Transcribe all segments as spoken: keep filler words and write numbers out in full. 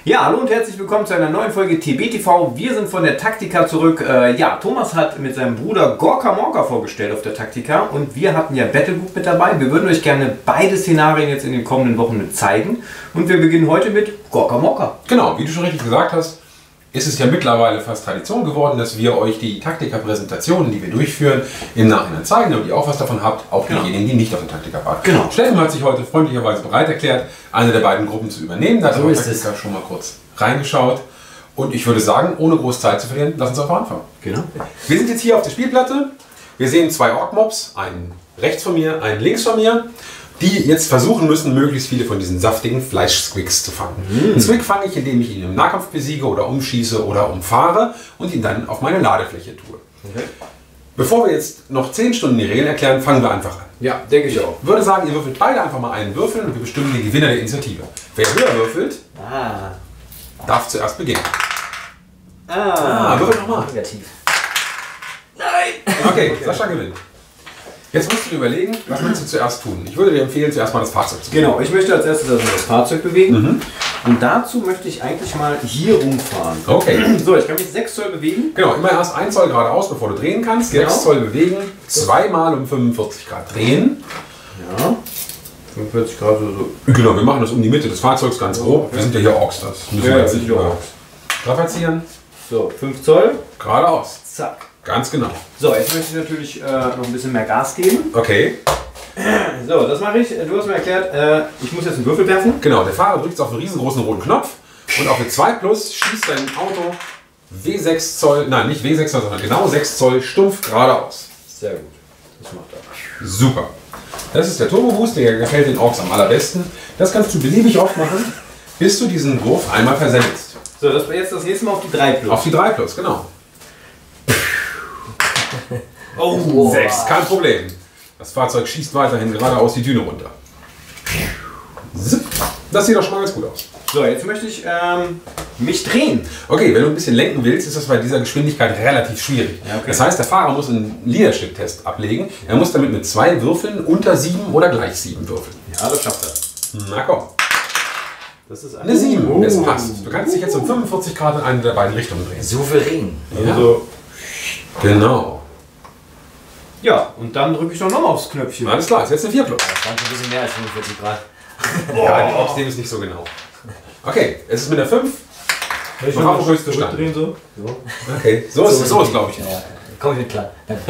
Ja, hallo und herzlich willkommen zu einer neuen Folge T B T V. Wir sind von der Taktika zurück. Äh, ja, Thomas hat mit seinem Bruder Gorka Morka vorgestellt auf der Taktika und wir hatten ja Battlegroup mit dabei. Wir würden euch gerne beide Szenarien jetzt in den kommenden Wochen mit zeigen und wir beginnen heute mit Gorka Morka. Genau, wie du schon richtig gesagt hast, ist es ja mittlerweile fast Tradition geworden, dass wir euch die Taktika-Präsentationen, die wir durchführen, im Nachhinein zeigen, damit ihr auch was davon habt, auch Genau. diejenigen, die nicht auf der Taktika waren. Genau. Steffen hat sich heute freundlicherweise bereit erklärt, eine der beiden Gruppen zu übernehmen. Da hat So er ist Taktika schon mal kurz reingeschaut. Und ich würde sagen, ohne groß Zeit zu verlieren, lass uns einfach anfangen. Genau. Wir sind jetzt hier auf der Spielplatte. Wir sehen zwei Ork-Mobs, einen rechts von mir, einen links von mir, die jetzt versuchen müssen, möglichst viele von diesen saftigen Fleisch-Squigs zu fangen. Mm. Einen Squig fange ich, indem ich ihn im Nahkampf besiege oder umschieße oder umfahre und ihn dann auf meine Ladefläche tue. Okay. Bevor wir jetzt noch zehn Stunden die Regeln erklären, fangen wir einfach an. Ja, denke ich auch. Ich würde sagen, ihr würfelt beide einfach mal einen Würfel und wir bestimmen den Gewinner der Initiative. Wer höher würfelt, Ah. darf zuerst beginnen. Ah, Ah, würfel nochmal. Negativ. Nein! Okay, okay, Sascha gewinnt. Jetzt musst du dir überlegen, was willst du zuerst tun? Ich würde dir empfehlen, zuerst mal das Fahrzeug zu bewegen. Genau, ich möchte als erstes also das Fahrzeug bewegen. Mhm. Und dazu möchte ich eigentlich mal hier rumfahren. Okay. So, ich kann mich sechs Zoll bewegen. Genau, immer erst ein Zoll geradeaus, bevor du drehen kannst. Genau. sechs Zoll bewegen, zweimal um fünfundvierzig Grad drehen. Ja. fünfundvierzig Grad oder so. Genau, wir machen das um die Mitte des Fahrzeugs ganz grob. Okay. Wir sind ja hier Orks, das müssen Ja, wir jetzt sind nicht wir über Orks. strapazieren. So, fünf Zoll. Geradeaus. Zack. Ganz genau. So, jetzt möchte ich natürlich äh, noch ein bisschen mehr Gas geben. Okay. So, das mache ich. Du hast mir erklärt, äh, ich muss jetzt einen Würfel werfen. Genau, der Fahrer drückt jetzt auf einen riesengroßen roten Knopf und auf eine zwei plus schießt dein Auto W sechs Zoll, nein, nicht W sechs Zoll, sondern genau sechs Zoll stumpf geradeaus. Sehr gut. Das macht er. Super. Das ist der Turbo Boost, der gefällt den Orks am allerbesten. Das kannst du beliebig oft machen, bis du diesen Wurf einmal versemmelst. So, das war jetzt das nächste Mal auf die drei plus. Auf die drei plus, genau. Oh, sechs, kein Problem. Das Fahrzeug schießt weiterhin geradeaus die Düne runter. Zip. Das sieht doch schon mal ganz gut aus. So, jetzt möchte ich ähm, mich drehen. Okay, wenn du ein bisschen lenken willst, ist das bei dieser Geschwindigkeit relativ schwierig. Ja, okay. Das heißt, der Fahrer muss einen Leadership-Test ablegen. Er muss damit mit zwei Würfeln unter sieben oder gleich sieben würfeln. Ja, das schafft er. Na komm. Das ist Eine sieben, Oh. es passt. Du kannst dich jetzt um fünfundvierzig Grad in eine der beiden Richtungen drehen. Souverän. Also, Genau. ja, und dann drücke ich doch nochmal aufs Knöpfchen. Alles klar, ist jetzt eine vier plus. Das waren schon ein bisschen mehr als fünfundvierzig Grad. Ja, die Orks nehmen es nicht so genau. Okay, es ist mit der fünf. Soll ich noch noch auf den höchsten Stand. zurückdrehen so? So. Okay, so ist es, so ist glaube ich. Ja, ja. Komm ich mit klar.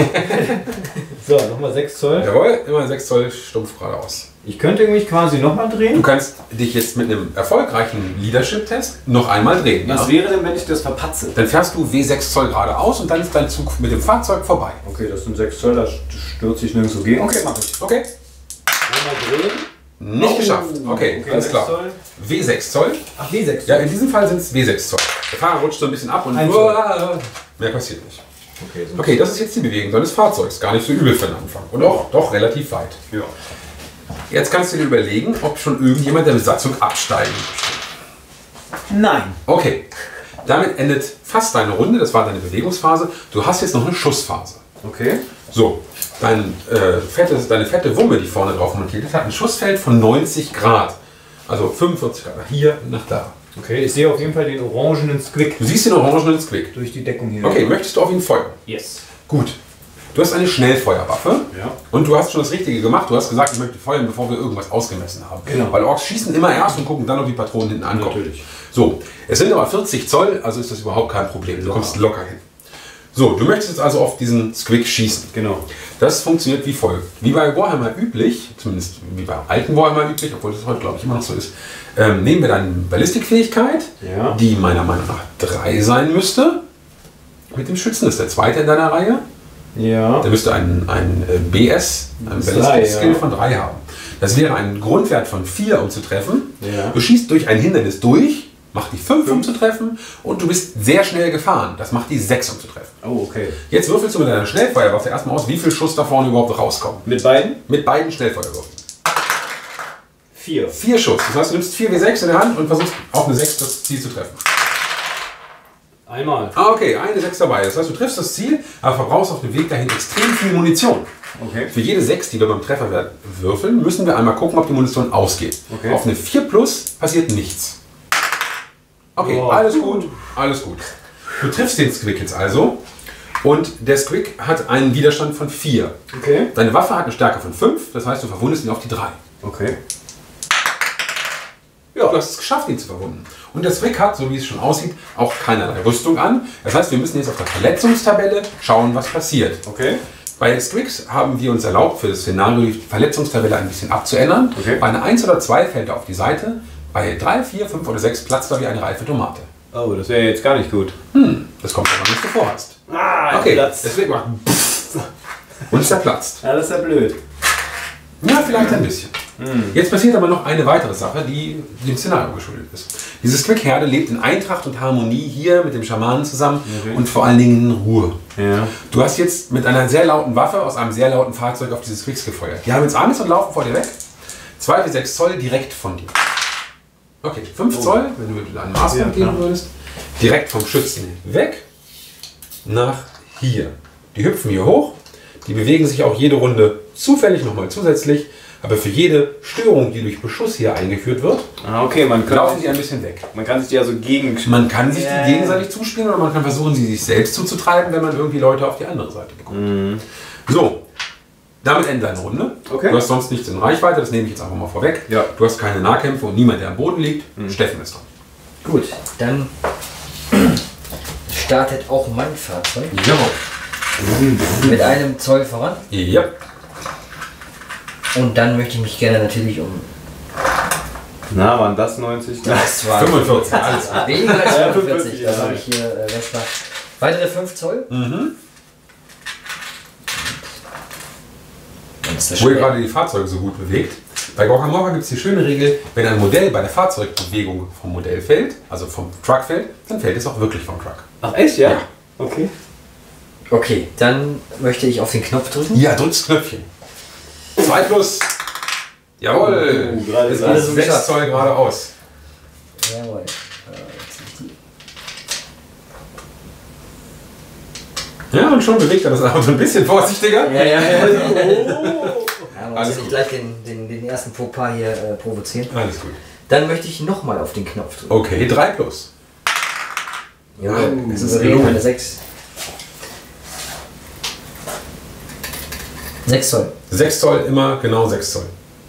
So, nochmal sechs Zoll. Jawohl, immer sechs Zoll stumpf geradeaus. Ich könnte mich quasi nochmal Du drehen. kannst dich jetzt mit einem erfolgreichen Leadership-Test noch einmal drehen. Was Ja? wäre denn, wenn ich das verpatze? Dann fährst du W sechs Zoll geradeaus und dann ist dein Zug mit dem Fahrzeug vorbei. Okay, das sind sechs Zoll, da stürze ich nirgendwo gegen. Okay, mach ich. Okay? Einmal drehen. Nicht geschafft. Okay, Okay, alles sechs klar. Zoll. W sechs Zoll. Ach, W sechs Ja, Zoll. in diesem Fall sind es W sechs Zoll. Der Fahrer rutscht so ein bisschen ab und Ein Zoll. mehr passiert nicht. Okay, so. Okay, das ist jetzt die Bewegung deines Fahrzeugs. Gar nicht so übel für den Anfang. Und auch doch relativ weit. Ja. Jetzt kannst du dir überlegen, ob schon irgendjemand der Besatzung absteigen möchte. Nein. Okay, damit endet fast deine Runde. Das war deine Bewegungsphase. Du hast jetzt noch eine Schussphase. Okay. So, dein, äh, fettes, deine fette Wumme, die vorne drauf montiert ist, hat ein Schussfeld von neunzig Grad. Also fünfundvierzig Grad nach hier, nach da. Okay, ich sehe auf jeden Fall den orangenen Squig Du siehst den orangenen Squig. durch die Deckung hier. Okay, möchtest du auf ihn feuern? Yes. Gut. Du hast eine Schnellfeuerwaffe Ja. und du hast schon das Richtige gemacht. Du hast gesagt, ich möchte feuern, bevor wir irgendwas ausgemessen haben. Genau. Weil Orks schießen immer erst und gucken dann, ob die Patronen hinten ankommen. Natürlich. So, es sind aber vierzig Zoll, also ist das überhaupt kein Problem. Du Locker. kommst locker hin. So, du möchtest jetzt also auf diesen Squig schießen. Genau. Das funktioniert wie folgt. Wie bei Warhammer üblich, zumindest wie bei alten Warhammer üblich, obwohl das heute glaube ich immer noch so ist, ähm, nehmen wir deine Ballistikfähigkeit, Ja. die meiner Meinung nach drei sein müsste. Mit dem Schützen, das ist der zweite in deiner Reihe. Ja. Der müsste einen, einen äh, B S, einen Das ist Ballistik-Skill drei, ja. von drei haben. Das wäre ein Grundwert von vier, um zu treffen. Ja. Du schießt durch ein Hindernis durch, macht die fünf, um zu treffen. Und du bist sehr schnell gefahren. Das macht die sechs, um zu treffen. Oh, okay. Jetzt würfelst du mit deiner Schnellfeuerwaffe erstmal aus, wie viel Schuss da vorne überhaupt rauskommen. Mit beiden? Mit beiden Schnellfeuerwürfen. Vier. Vier Schuss. Das heißt, du nimmst vier W sechs in der Hand und versuchst auf eine sechs das Ziel zu treffen. Einmal. Ah, okay, eine sechs dabei. Das heißt, du triffst das Ziel, aber verbrauchst auf dem Weg dahin extrem viel Munition. Okay. Für jede sechs, die wir beim Trefferwert würfeln, müssen wir einmal gucken, ob die Munition ausgeht. Okay. Auf eine vier plus passiert nichts. Okay, Oh. alles gut, alles gut. Du triffst den Squick jetzt also und der Squick hat einen Widerstand von vier. Okay. Deine Waffe hat eine Stärke von fünf, das heißt, du verwundest ihn auf die drei. Okay. Ja, du hast es geschafft, ihn zu verwunden. Und der Squick hat, so wie es schon aussieht, auch keinerlei Rüstung an. Das heißt, wir müssen jetzt auf der Verletzungstabelle schauen, was passiert. Okay. Bei Squicks haben wir uns erlaubt, für das Szenario die Verletzungstabelle ein bisschen abzuändern. Okay. Bei einer eins oder zwei fällt er auf die Seite. Bei drei, vier, fünf oder sechs platzt er wie eine reife Tomate. Oh, das wäre jetzt gar nicht gut. Hm, das kommt aber, was du vorhast. Ah, Okay, Platz. deswegen macht und ist er platzt. Ja, das ist ja blöd. Ja, vielleicht ein bisschen. Jetzt passiert aber noch eine weitere Sache, die dem Szenario geschuldet ist. Diese Squick-Herde lebt in Eintracht und Harmonie hier mit dem Schamanen zusammen Mhm. und vor allen Dingen in Ruhe. Ja. Du hast jetzt mit einer sehr lauten Waffe aus einem sehr lauten Fahrzeug auf diese Squicks gefeuert. Die haben jetzt Angst und laufen vor dir weg. zwei bis sechs Zoll direkt von dir. Okay, fünf Zoll, wenn du mit einem Maßband Ja, gehen klar. würdest. Direkt vom Schützen weg nach hier. Die hüpfen hier hoch. Die bewegen sich auch jede Runde zufällig nochmal zusätzlich. Aber für jede Störung, die durch Beschuss hier eingeführt wird, Ah, okay, man kann, laufen sie ein bisschen weg. man kann sich die also gegen... Man kann sich Ja. die gegenseitig zuspielen oder man kann versuchen, sie sich selbst zuzutreiben, wenn man irgendwie Leute auf die andere Seite bekommt. So, damit endet deine Runde. Okay. Du hast sonst nichts in Reichweite, das nehme ich jetzt einfach mal vorweg. Ja. Du hast keine Nahkämpfe und niemand, der am Boden liegt. Steffen ist dran. Gut, dann startet auch mein Fahrzeug Jawohl. mit einem Zoll voran. Ja. Und dann möchte ich mich gerne natürlich um Na, waren das neunzig? das war fünfundvierzig, alles gut. weniger als Ja, fünfundvierzig. ja. Das habe ich hier äh, Vespa. Weitere fünf Zoll. Mhm. Und das ist Wo ihr schwer. gerade die Fahrzeuge so gut bewegt. Bei Gorka Morka gibt es die schöne Regel, wenn ein Modell bei der Fahrzeugbewegung vom Modell fällt, also vom Truck fällt, dann fällt es auch wirklich vom Truck. Ach echt, ja? Ja. Okay. Okay, dann möchte ich auf den Knopf drücken. Ja, drückst Knöpfchen. zwei plus. Jawohl. Oh, gerade das gerade ist so sechs geschafft. Zoll geradeaus. Jawohl. Äh, jetzt ist die- Ja, und schon bewegt er das Auto ein bisschen vorsichtiger. Ja, ja, ja. Oh. Ja, man Alles muss ja gut. nicht gleich den, den, den ersten Fauxpas hier äh, provozieren. Alles gut. Dann möchte ich nochmal auf den Knopf drücken. Okay, drei plus. Jawohl, es es ist ist gelungen. eine sechs. sechs Zoll. sechs Zoll, immer genau sechs Zoll.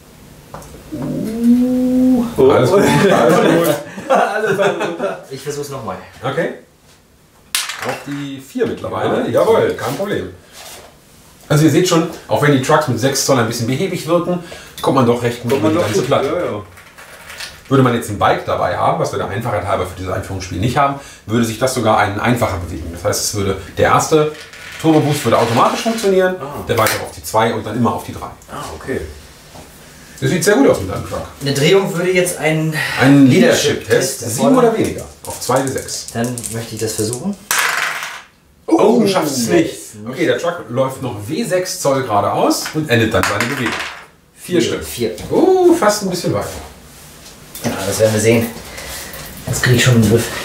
Oh. Alles gut. Alles gut. Alles runter. Ich versuch's nochmal. Okay. Auf die vier mittlerweile. Jawohl, kein Problem. Also ihr seht schon, auch wenn die Trucks mit sechs Zoll ein bisschen behäbig wirken, kommt man doch recht gut Kommt man über doch die ganze gut. Platte. Ja, ja. Würde man jetzt ein Bike dabei haben, was wir der Einfachheit halber für dieses Einführungsspiel nicht haben, würde sich das sogar einen einfacher bewegen. Das heißt, es würde der erste Turbo Boost würde automatisch funktionieren, Ah. der weitere auf die zwei und dann immer auf die drei. Ah, okay. Das sieht sehr gut aus mit deinem Truck. Eine Drehung würde jetzt ein Ein Leadership-Test Leadership-Test, sieben erfordern. oder weniger, auf zwei bis sechs. Dann möchte ich das versuchen. Oh, du schaffst es yes. nicht. Okay, der Truck läuft noch W sechs Zoll geradeaus und endet dann seine Bewegung. Vier Stück. Vier. Oh, fast ein bisschen weiter. Ja, das werden wir sehen. Das kriege ich schon in den Griff.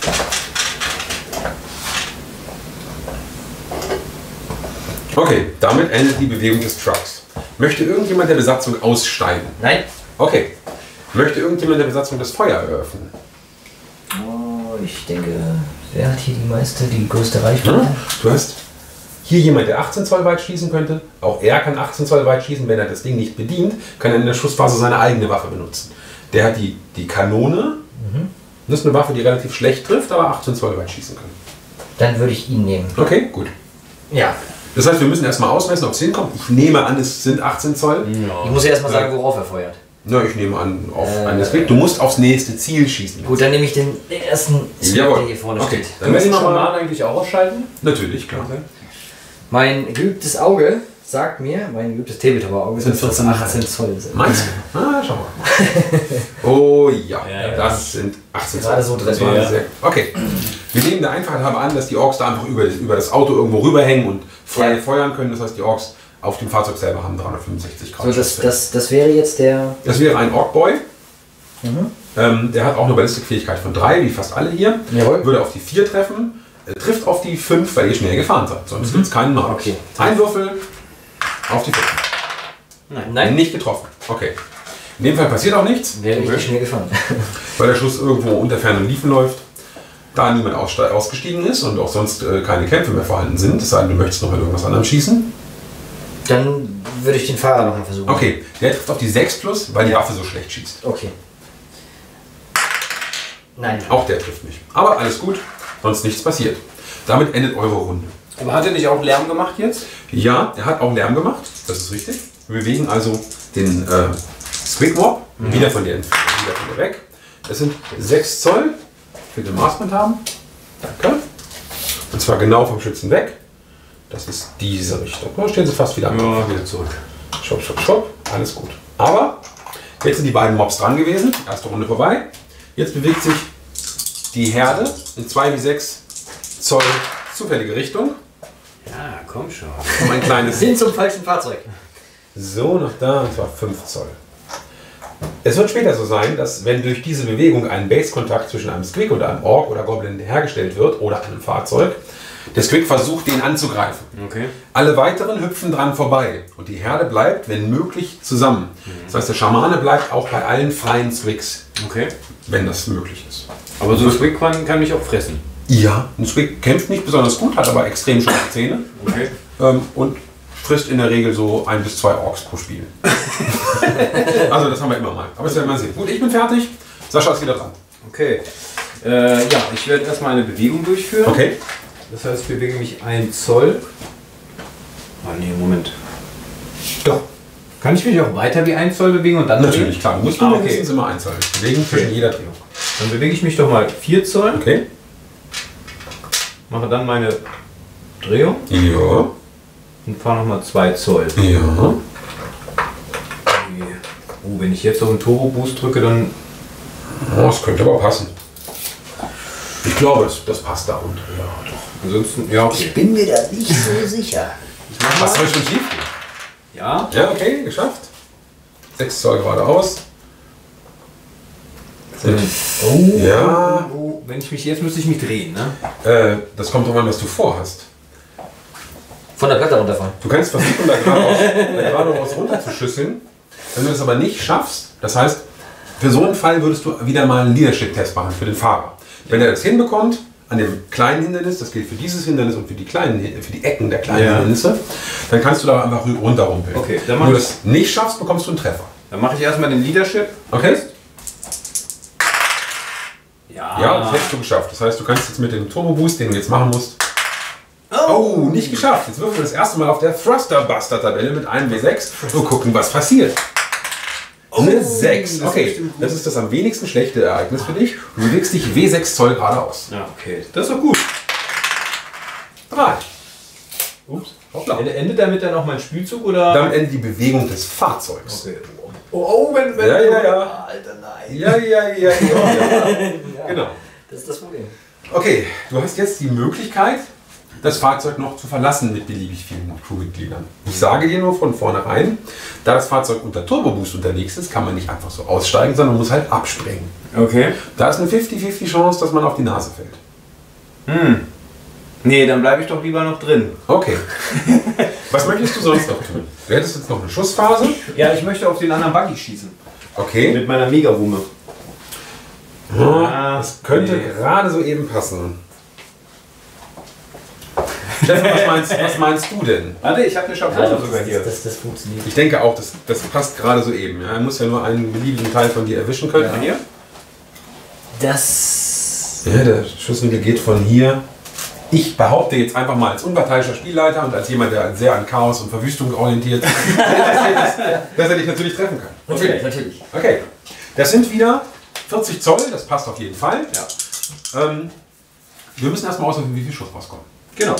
Okay, damit endet die Bewegung des Trucks. Möchte irgendjemand der Besatzung aussteigen? Nein. Okay. Möchte irgendjemand der Besatzung das Feuer eröffnen? Oh, ich denke, wer hat hier die meiste, die größte Reichweite? Du hast hier jemand, der achtzehn Zoll weit schießen könnte. Auch er kann achtzehn Zoll weit schießen. Wenn er das Ding nicht bedient, kann er in der Schussphase seine eigene Waffe benutzen. Der hat die, die Kanone. Das ist eine Waffe, die relativ schlecht trifft, aber achtzehn Zoll weit schießen kann. Dann würde ich ihn nehmen. Okay, gut. Ja. Das heißt, wir müssen erstmal ausmessen, ob es hinkommt. Ich nehme an, es sind achtzehn Zoll. Ich muss ja erstmal sagen, worauf er feuert. Na, ich nehme an, auf Äh, einen Swing. Du musst aufs nächste Ziel schießen. Gut, dann nehme ich den, den ersten Swing, Jawohl. der hier vorne Okay. steht. Dann Können wir den müssen wir mal. Schaman eigentlich auch ausschalten? Natürlich, klar. Mein geübtes Auge sagt mir, mein geübtes Tabletop-Auge sind vierzehn, achtzehn Zoll. Sind. Meinst du? Ah, schau mal. Oh ja, Ja, ja. das sind achtzehn Zoll. Gerade so drin. Das war Ja. sehr. Okay. Wir nehmen der Einfachheit halber an, dass die Orks da einfach über, über das Auto irgendwo rüberhängen und frei Ja. feuern können. Das heißt, die Orks auf dem Fahrzeug selber haben dreihundertfünfundsechzig Grad. So, das, Schussfeld. das, das wäre jetzt der. Das wäre ein Ork-Boy. Mhm. Ähm, der hat auch eine Ballistikfähigkeit von drei, wie fast alle hier. Jawohl. Würde auf die vier treffen. Äh, trifft auf die fünf, weil ihr schnell gefahren seid. Sonst gibt es keinen Mal. Okay. Ein Würfel auf die fünf. Nein. Nicht getroffen. Okay. In dem Fall passiert auch nichts, Wäre richtig schnell gefahren. weil der Schuss irgendwo unter fernen Liefen läuft. Da niemand ausgestiegen ist und auch sonst äh, keine Kämpfe mehr vorhanden sind, es sei denn, du möchtest noch mit irgendwas anderem schießen. Dann würde ich den Fahrer nochmal versuchen. Okay, der trifft auf die sechs plus, weil die Ja. Waffe so schlecht schießt. Okay. Nein. Auch der trifft nicht. Aber alles gut, sonst nichts passiert. Damit endet eure Runde. Aber hat er nicht auch Lärm gemacht jetzt? Ja, er hat auch Lärm gemacht, das ist richtig. Wir bewegen also den äh, Squig Mob mhm. wieder, von dir, wieder von dir weg. Das sind sechs Zoll. Ich will den Maßband haben. Danke. Und zwar genau vom Schützen weg. Das ist diese Richtung. Da stehen sie fast wieder am Ja, wieder zurück. Schopp, schopp, schopp. Alles gut. Aber jetzt sind die beiden Mobs dran gewesen. Erste Runde vorbei. Jetzt bewegt sich die Herde in zwei bis sechs Zoll zufällige Richtung. Ja, komm schon. Um ein kleines. Sind zum falschen Fahrzeug. So, nach da, und zwar fünf Zoll. Es wird später so sein, dass wenn durch diese Bewegung ein Base-Kontakt zwischen einem Squig und einem Ork oder Goblin hergestellt wird oder einem Fahrzeug, der Squig versucht, den anzugreifen. Okay. Alle weiteren hüpfen dran vorbei und die Herde bleibt, wenn möglich, zusammen. Das heißt, der Schamane bleibt auch bei allen freien Squigs, Okay. wenn das möglich ist. Aber so ein Squig kann, kann mich auch fressen. Ja, ein Squig kämpft nicht besonders gut, hat aber extrem scharfe Zähne Okay. ähm, und frisst in der Regel so ein bis zwei Orks pro Spiel. Also das haben wir immer mal. Aber das werden wir sehen. Gut, ich bin fertig. Sascha ist wieder dran. Okay. Äh, ja, ich werde erstmal eine Bewegung durchführen. Okay. Das heißt, ich bewege mich ein Zoll. Ah nee, Moment. Doch. Kann ich mich auch weiter wie ein Zoll bewegen und dann Natürlich, klar. Du musst nur Ah, okay. mindestens immer ein Zoll bewegen zwischen Okay. jeder Drehung. Dann bewege ich mich doch mal vier Zoll. Okay. Mache dann meine Drehung Ja. und fahre nochmal zwei Zoll. Ja. Oh, wenn ich jetzt auf den Turbo Boost drücke, dann. Oh, das könnte aber passen. Ich glaube, das, das passt da unten. Ja, doch. Ansonsten, ja, okay. Ich bin mir da nicht so sicher. Was soll schon schief gehen? Ja. Ja, okay, geschafft. sechs Zoll geradeaus. Oh, Ja. oh, wenn ich mich jetzt müsste ich mich drehen, ne? Äh, das kommt drauf an, was du vorhast. Von der Platte runterfahren. Du kannst versuchen, da geradeaus, da geradeaus runter zu schüsseln. Wenn du das aber nicht schaffst, das heißt, für so einen Fall würdest du wieder mal einen Leadership-Test machen für den Fahrer. Wenn er das hinbekommt, an dem kleinen Hindernis, das gilt für dieses Hindernis und für die kleinen, für die Ecken der kleinen Ja. Hindernisse, dann kannst du da einfach runterrumpeln. Okay, dann Wenn mach du ich- das nicht schaffst, bekommst du einen Treffer. Dann mache ich erstmal den Leadership. Okay? Ja. Ja, das hättest du geschafft. Das heißt, du kannst jetzt mit dem Turbo Boost, den du jetzt machen musst. Oh, nicht geschafft. Jetzt würfeln wir das erste Mal auf der Thruster Buster Tabelle mit einem W sechs und gucken, was passiert. Eine sechs. das ist Okay, bestimmt gut. das ist das am wenigsten schlechte Ereignis für dich. Du bewegst dich W sechs Zoll geradeaus. Ja, okay. Das ist doch gut. Drei. Ups. Hoppla. Ende- Endet damit dann auch mein Spielzug oder? Damit endet die Bewegung des Fahrzeugs. Okay. Oh, oh, wenn, wenn. Ja, ja, ja. Alter, nein. Ja, ja, ja, ja. ja. Genau. Das ist das Problem. Okay, du hast jetzt die Möglichkeit, das Fahrzeug noch zu verlassen mit beliebig vielen Crewmitgliedern. Ich sage dir nur von vornherein, da das Fahrzeug unter Turbo Boost unterwegs ist, kann man nicht einfach so aussteigen, sondern muss halt abspringen. Okay. Da ist eine fünfzig fünfzig Chance, dass man auf die Nase fällt. Hm. Nee, dann bleibe ich doch lieber noch drin. Okay. Was möchtest du sonst noch tun? Du hättest jetzt noch eine Schussphase. Ja, ich möchte auf den anderen Buggy schießen. Okay. Mit meiner Mega-Wumme. Ja, das könnte nee. gerade so eben passen. Stefan, was meinst, was meinst du denn? Warte, ich habe eine Schablone Ja, sogar das, hier. das, das, das funktioniert. Ich denke auch, das, das passt gerade so eben. Ja, er muss ja nur einen beliebigen Teil von dir erwischen können. Ja, hier. Das. Ja, der Schusswinkel geht von hier. Ich behaupte jetzt einfach mal als unparteiischer Spielleiter und als jemand, der sehr an Chaos und Verwüstung orientiert, dass er dich natürlich treffen kann. Natürlich, natürlich. Okay, das sind wieder vierzig Zoll, das passt auf jeden Fall. Ja. Ähm, wir müssen erstmal aussuchen, wie viel Schuss rauskommen. Genau.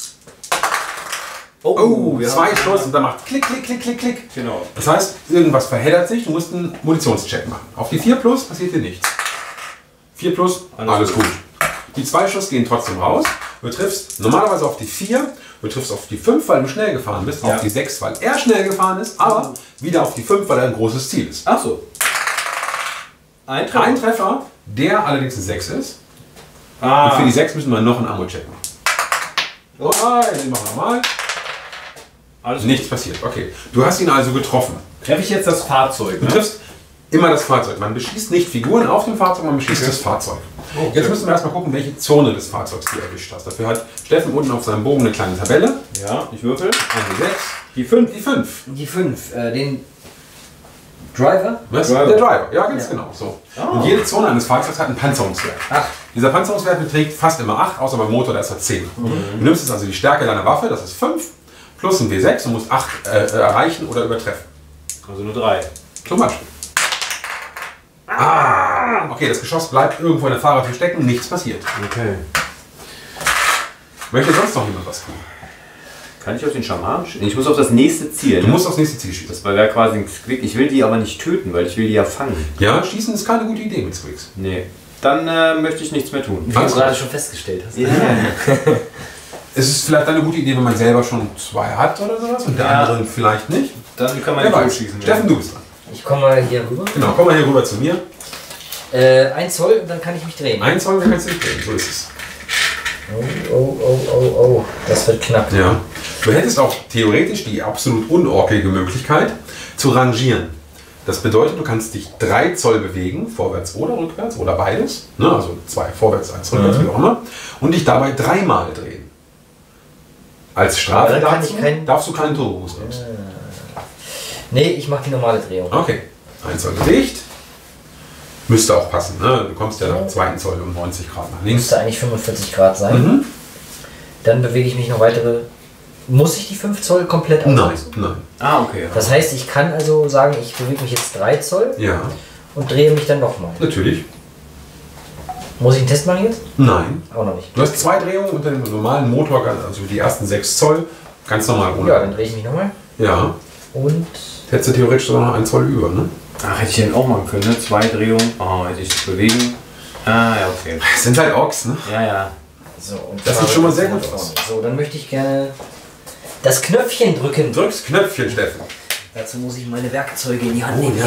Oh, wir zwei haben- Schuss und dann macht klick, klick, klick, klick, klick. Genau. Das heißt, irgendwas verheddert sich, du musst einen Munitionscheck machen. Auf die vier plus passiert hier nichts. vier plus, alles, Alles gut. gut. Die zwei Schuss gehen trotzdem raus. Du triffst normalerweise auf die vier, du triffst auf die fünf, weil du schnell gefahren bist, Ja. auf die sechs, weil er schnell gefahren ist, aber wieder auf die fünf, weil er ein großes Ziel ist. Ach so. Ein Treffer. Ein Treffer, der allerdings eine sechs ist. Ah. Und für die sechs müssen wir noch einen Ammo-Check machen. Oh nein, den machen wir mal. Alles Nichts passiert, okay. Du hast ihn also getroffen. Treffe ich jetzt das Fahrzeug, Du ne? triffst immer das Fahrzeug. Man beschießt nicht Figuren auf dem Fahrzeug, man beschießt okay. das Fahrzeug. Oh, Jetzt müssen wir erstmal gucken, welche Zone des Fahrzeugs du erwischt hast. Dafür hat Steffen unten auf seinem Bogen eine kleine Tabelle. Ja, ich würfel. Eine sechs. Die fünf. Die fünf. Die fünf. Äh, den Driver? Was? Driver. Der Driver, ja, ganz ja. genau. So. Oh. Und jede Zone eines Fahrzeugs hat einen Panzerungswert. Ach. Dieser Panzerungswert beträgt fast immer acht, außer beim Motor, da ist er zehn. Mhm. Du nimmst jetzt also die Stärke deiner Waffe, das ist fünf, plus ein W sechs und musst acht äh, erreichen oder übertreffen. Also nur drei. Zum Beispiel. Ah! Okay, das Geschoss bleibt irgendwo in der Fahrertür stecken, nichts passiert. Okay. Möchte sonst noch jemand was tun? Kann ich auf den Schaman schießen? Ich muss auf das nächste Ziel. Du musst aufs nächste Ziel schießen. Das wäre quasi ein Squig. Ich will die aber nicht töten, weil ich will die ja fangen. Ja, schießen ist keine gute Idee mit Squigs. Nee. Dann äh, möchte ich nichts mehr tun. Wie du gerade schon festgestellt hast. Ja. Es ist vielleicht eine gute Idee, wenn man selber schon zwei hat oder sowas und der ja. anderen vielleicht nicht. Dann kann man ja, nicht schießen. Steffen, du bist dran. Ich komme mal hier rüber. Genau, komm mal hier rüber zu mir. Äh, ein Zoll und dann kann ich mich drehen. Ein Zoll, dann kannst du dich drehen, so ist es. Oh, oh, oh, oh, oh. Das wird knapp. Ja. Du hättest auch theoretisch die absolut unorkelige Möglichkeit zu rangieren. Das bedeutet, du kannst dich drei Zoll bewegen, vorwärts oder rückwärts oder beides. Ne? Also zwei vorwärts, eins rückwärts, mhm. wie auch immer. Und dich dabei dreimal drehen. Als Strafe dazu kein... darfst du keinen Turbo-Boost nutzen. Äh. Nee, ich mache die normale Drehung. Okay. ein Zoll Gewicht. Müsste auch passen. Ne? Du kommst ja nach dem zweiten Zoll um neunzig Grad nach links. Müsste eigentlich fünfundvierzig Grad sein. Mhm. Dann bewege ich mich noch weitere... Muss ich die fünf Zoll komplett ausnutzen? Nein, nein. Ah, okay. Das heißt, ich kann also sagen, ich bewege mich jetzt drei Zoll ja. und drehe mich dann nochmal. Natürlich. Muss ich einen Test machen jetzt? Nein. Auch noch nicht. Du hast zwei Drehungen unter dem normalen Motor, also die ersten sechs Zoll, ganz normal ohne. Ja, dann drehe ich mich nochmal. Ja. Und? Hättest du theoretisch sogar noch einen Zoll über, ne? Ach, hätte ich den auch machen können, ne? Zwei Drehungen. Oh, hätte ich das bewegen. Ah, ja, okay. Das sind halt Ochs, ne? Ja, ja. So, und das sieht schon mal sehr gut aus. So, dann möchte ich gerne das Knöpfchen drücken. Drückst Knöpfchen, Steffen. Dazu muss ich meine Werkzeuge in die Hand oh, nehmen. Ja.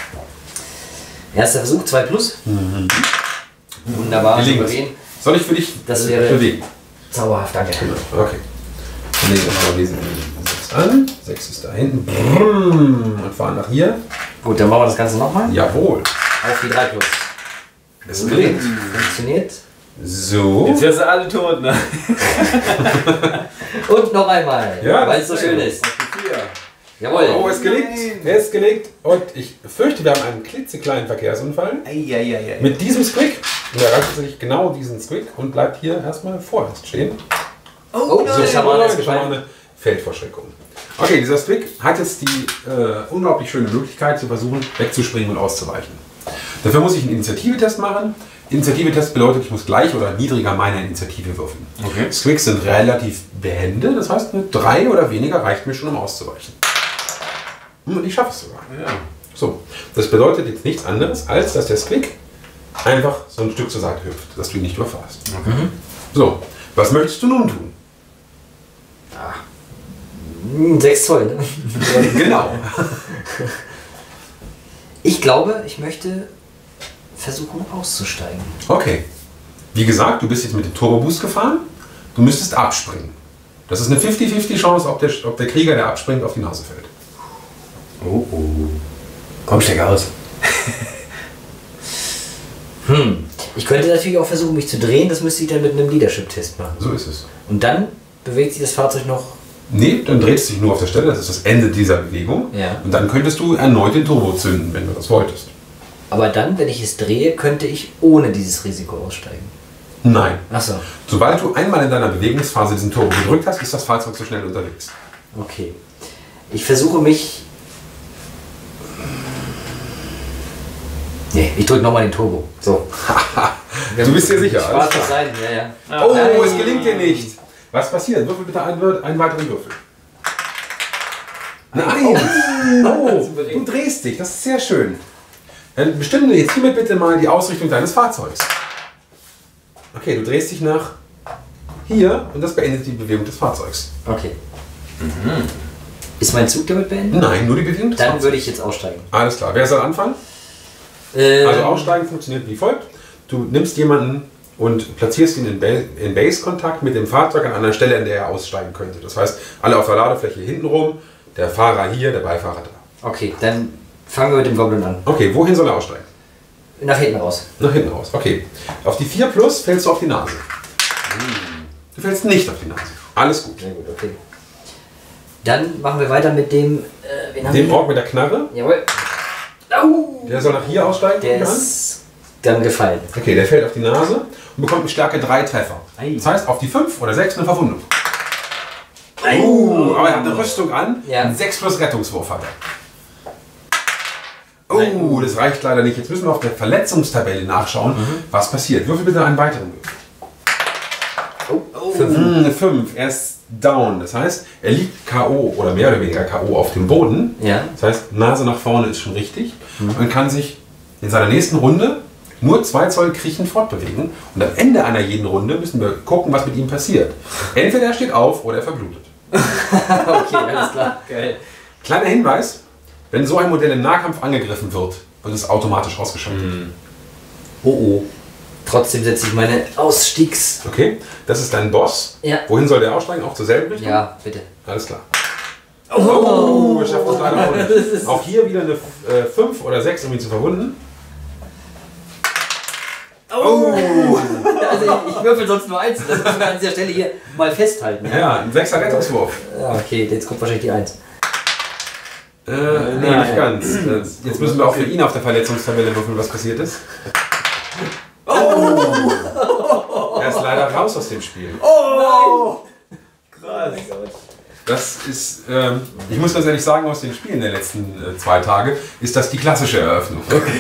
Erster Versuch, zwei plus. Mhm. Wunderbar, souverän. Soll ich für dich das wäre bewegen? Zauberhaft, danke. Okay. Dann legen wir mal diesen sechs an. sechs ist da hinten. Und fahren nach hier. Gut, dann machen wir das Ganze nochmal. Jawohl. Auf die drei plus. Es gelingt. Funktioniert. So. Jetzt sind sie alle tot, ne? Und noch einmal, ja, weil es so schön ist. Jawohl. Oh, es gelingt. Es gelingt. Und ich fürchte, wir haben einen klitzekleinen Verkehrsunfall. Eieiei. Mit diesem Squig. Und er erreicht sich genau diesen Squig und bleibt hier erstmal vorerst stehen. Oh, oh so, schon mal eine Feldverschreckung. Okay, dieser Squig hat jetzt die äh, unglaublich schöne Möglichkeit zu versuchen, wegzuspringen und auszuweichen. Dafür muss ich einen Initiative-Test machen. Initiative-Test bedeutet, ich muss gleich oder niedriger meine Initiative würfeln. Okay. Squigs sind relativ behende, das heißt, eine drei oder weniger reicht mir schon, um auszuweichen. Und ich schaffe es sogar. Ja. So, das bedeutet jetzt nichts anderes, als dass der Squig einfach so ein Stück zur Seite hüpft, dass du ihn nicht überfährst. Okay. So, was möchtest du nun tun? Ja. sechs Zoll, ne? Genau. Ich glaube, ich möchte versuchen auszusteigen. Okay. Wie gesagt, du bist jetzt mit dem Turbo-Boost gefahren. Du müsstest abspringen. Das ist eine fünfzig fünfzig Chance, ob der, ob der Krieger, der abspringt, auf die Nase fällt. Oh, oh. Komm, steck aus. hm. Ich könnte natürlich auch versuchen, mich zu drehen. Das müsste ich dann mit einem Leadership-Test machen. So ist es. Und dann bewegt sich das Fahrzeug noch... Nee, dann dreht es sich nur auf der Stelle. Das ist das Ende dieser Bewegung. Ja. Und dann könntest du erneut den Turbo zünden, wenn du das wolltest. Aber dann, wenn ich es drehe, könnte ich ohne dieses Risiko aussteigen. Nein. Ach so. Sobald du einmal in deiner Bewegungsphase diesen Turbo gedrückt hast, ist das Fahrzeug so schnell unterwegs. Okay. Ich versuche mich... Nee, ich drücke nochmal den Turbo. So. Du bist dir sicher? Spaß muss sein. Ja, ja. Oh, nein. Es gelingt dir nicht. Was passiert? Würfel bitte einen, einen weiteren Würfel. Nein! Oh, du drehst dich. Das ist sehr schön. Dann bestimme jetzt hiermit bitte mal die Ausrichtung deines Fahrzeugs. Okay, du drehst dich nach hier und das beendet die Bewegung des Fahrzeugs. Okay. Mhm. Ist mein Zug damit beendet? Nein, nur die Bewegung des Dann Fahrzeugs. würde ich jetzt aussteigen. Alles klar. Wer soll anfangen? Ähm. Also aussteigen funktioniert wie folgt. Du nimmst jemanden und platzierst ihn in, ba in Base-Kontakt mit dem Fahrzeug an einer Stelle, an der er aussteigen könnte. Das heißt, alle auf der Ladefläche hinten rum, der Fahrer hier, der Beifahrer da. Okay, dann Fangen wir mit dem Goblin an. Okay, wohin soll er aussteigen? Nach hinten raus. Nach hinten raus, okay. Auf die vier plus fällst du auf die Nase. Du fällst nicht auf die Nase. Alles gut. Sehr gut, okay. Dann machen wir weiter mit dem... Äh, wen haben Dem wir? Ork mit der Knarre, Jawohl. Au! der soll nach hier aussteigen. Der nehme ich an. ist dann gefallen. Okay, der fällt auf die Nase und bekommt eine Stärke drei Treffer. Ei. Das heißt, auf die fünf oder sechs eine Verwundung. Ei. Uh, aber er hat eine Rüstung an. Ja. Ein sechs plus Rettungswurf hat er. Oh, das reicht leider nicht. Jetzt müssen wir auf der Verletzungstabelle nachschauen, Mhm. was passiert. Würfel bitte einen weiteren Würfel. Oh, Fünf. Eine fünf. Er ist down. Das heißt, er liegt K O oder mehr oder weniger K O auf dem Boden. Ja. Das heißt, Nase nach vorne ist schon richtig. Und kann sich in seiner nächsten Runde nur zwei Zoll kriechend fortbewegen. Und am Ende einer jeden Runde müssen wir gucken, was mit ihm passiert. Entweder er steht auf oder er verblutet. Okay, alles klar. Geil. Kleiner Hinweis, wenn so ein Modell im Nahkampf angegriffen wird, wird es automatisch ausgeschaltet. Oh oh. Trotzdem setze ich meine Ausstiegs... Okay, das ist dein Boss. Ja. Wohin soll der aussteigen? Auch zur selben Richtung? Ja, bitte. Alles klar. Oh, wir schaffen es leider auch nicht. Auch hier wieder eine fünf oder sechs, um ihn zu verwunden. Oh! Also ich, ich würfel sonst nur eins. Das müssen wir an dieser Stelle hier mal festhalten. Ja, Ja, ein sechser Rettungswurf. ja okay, jetzt kommt wahrscheinlich die eins. Äh, nee, Nein. nicht ganz. Jetzt müssen wir auch für ihn auf der Verletzungstabelle würfeln, was passiert ist. Oh! Er ist leider raus aus dem Spiel. Oh! Krass. Das ist, ähm, ich muss ganz ehrlich sagen, aus den Spielen der letzten äh, zwei Tage ist das die klassische Eröffnung.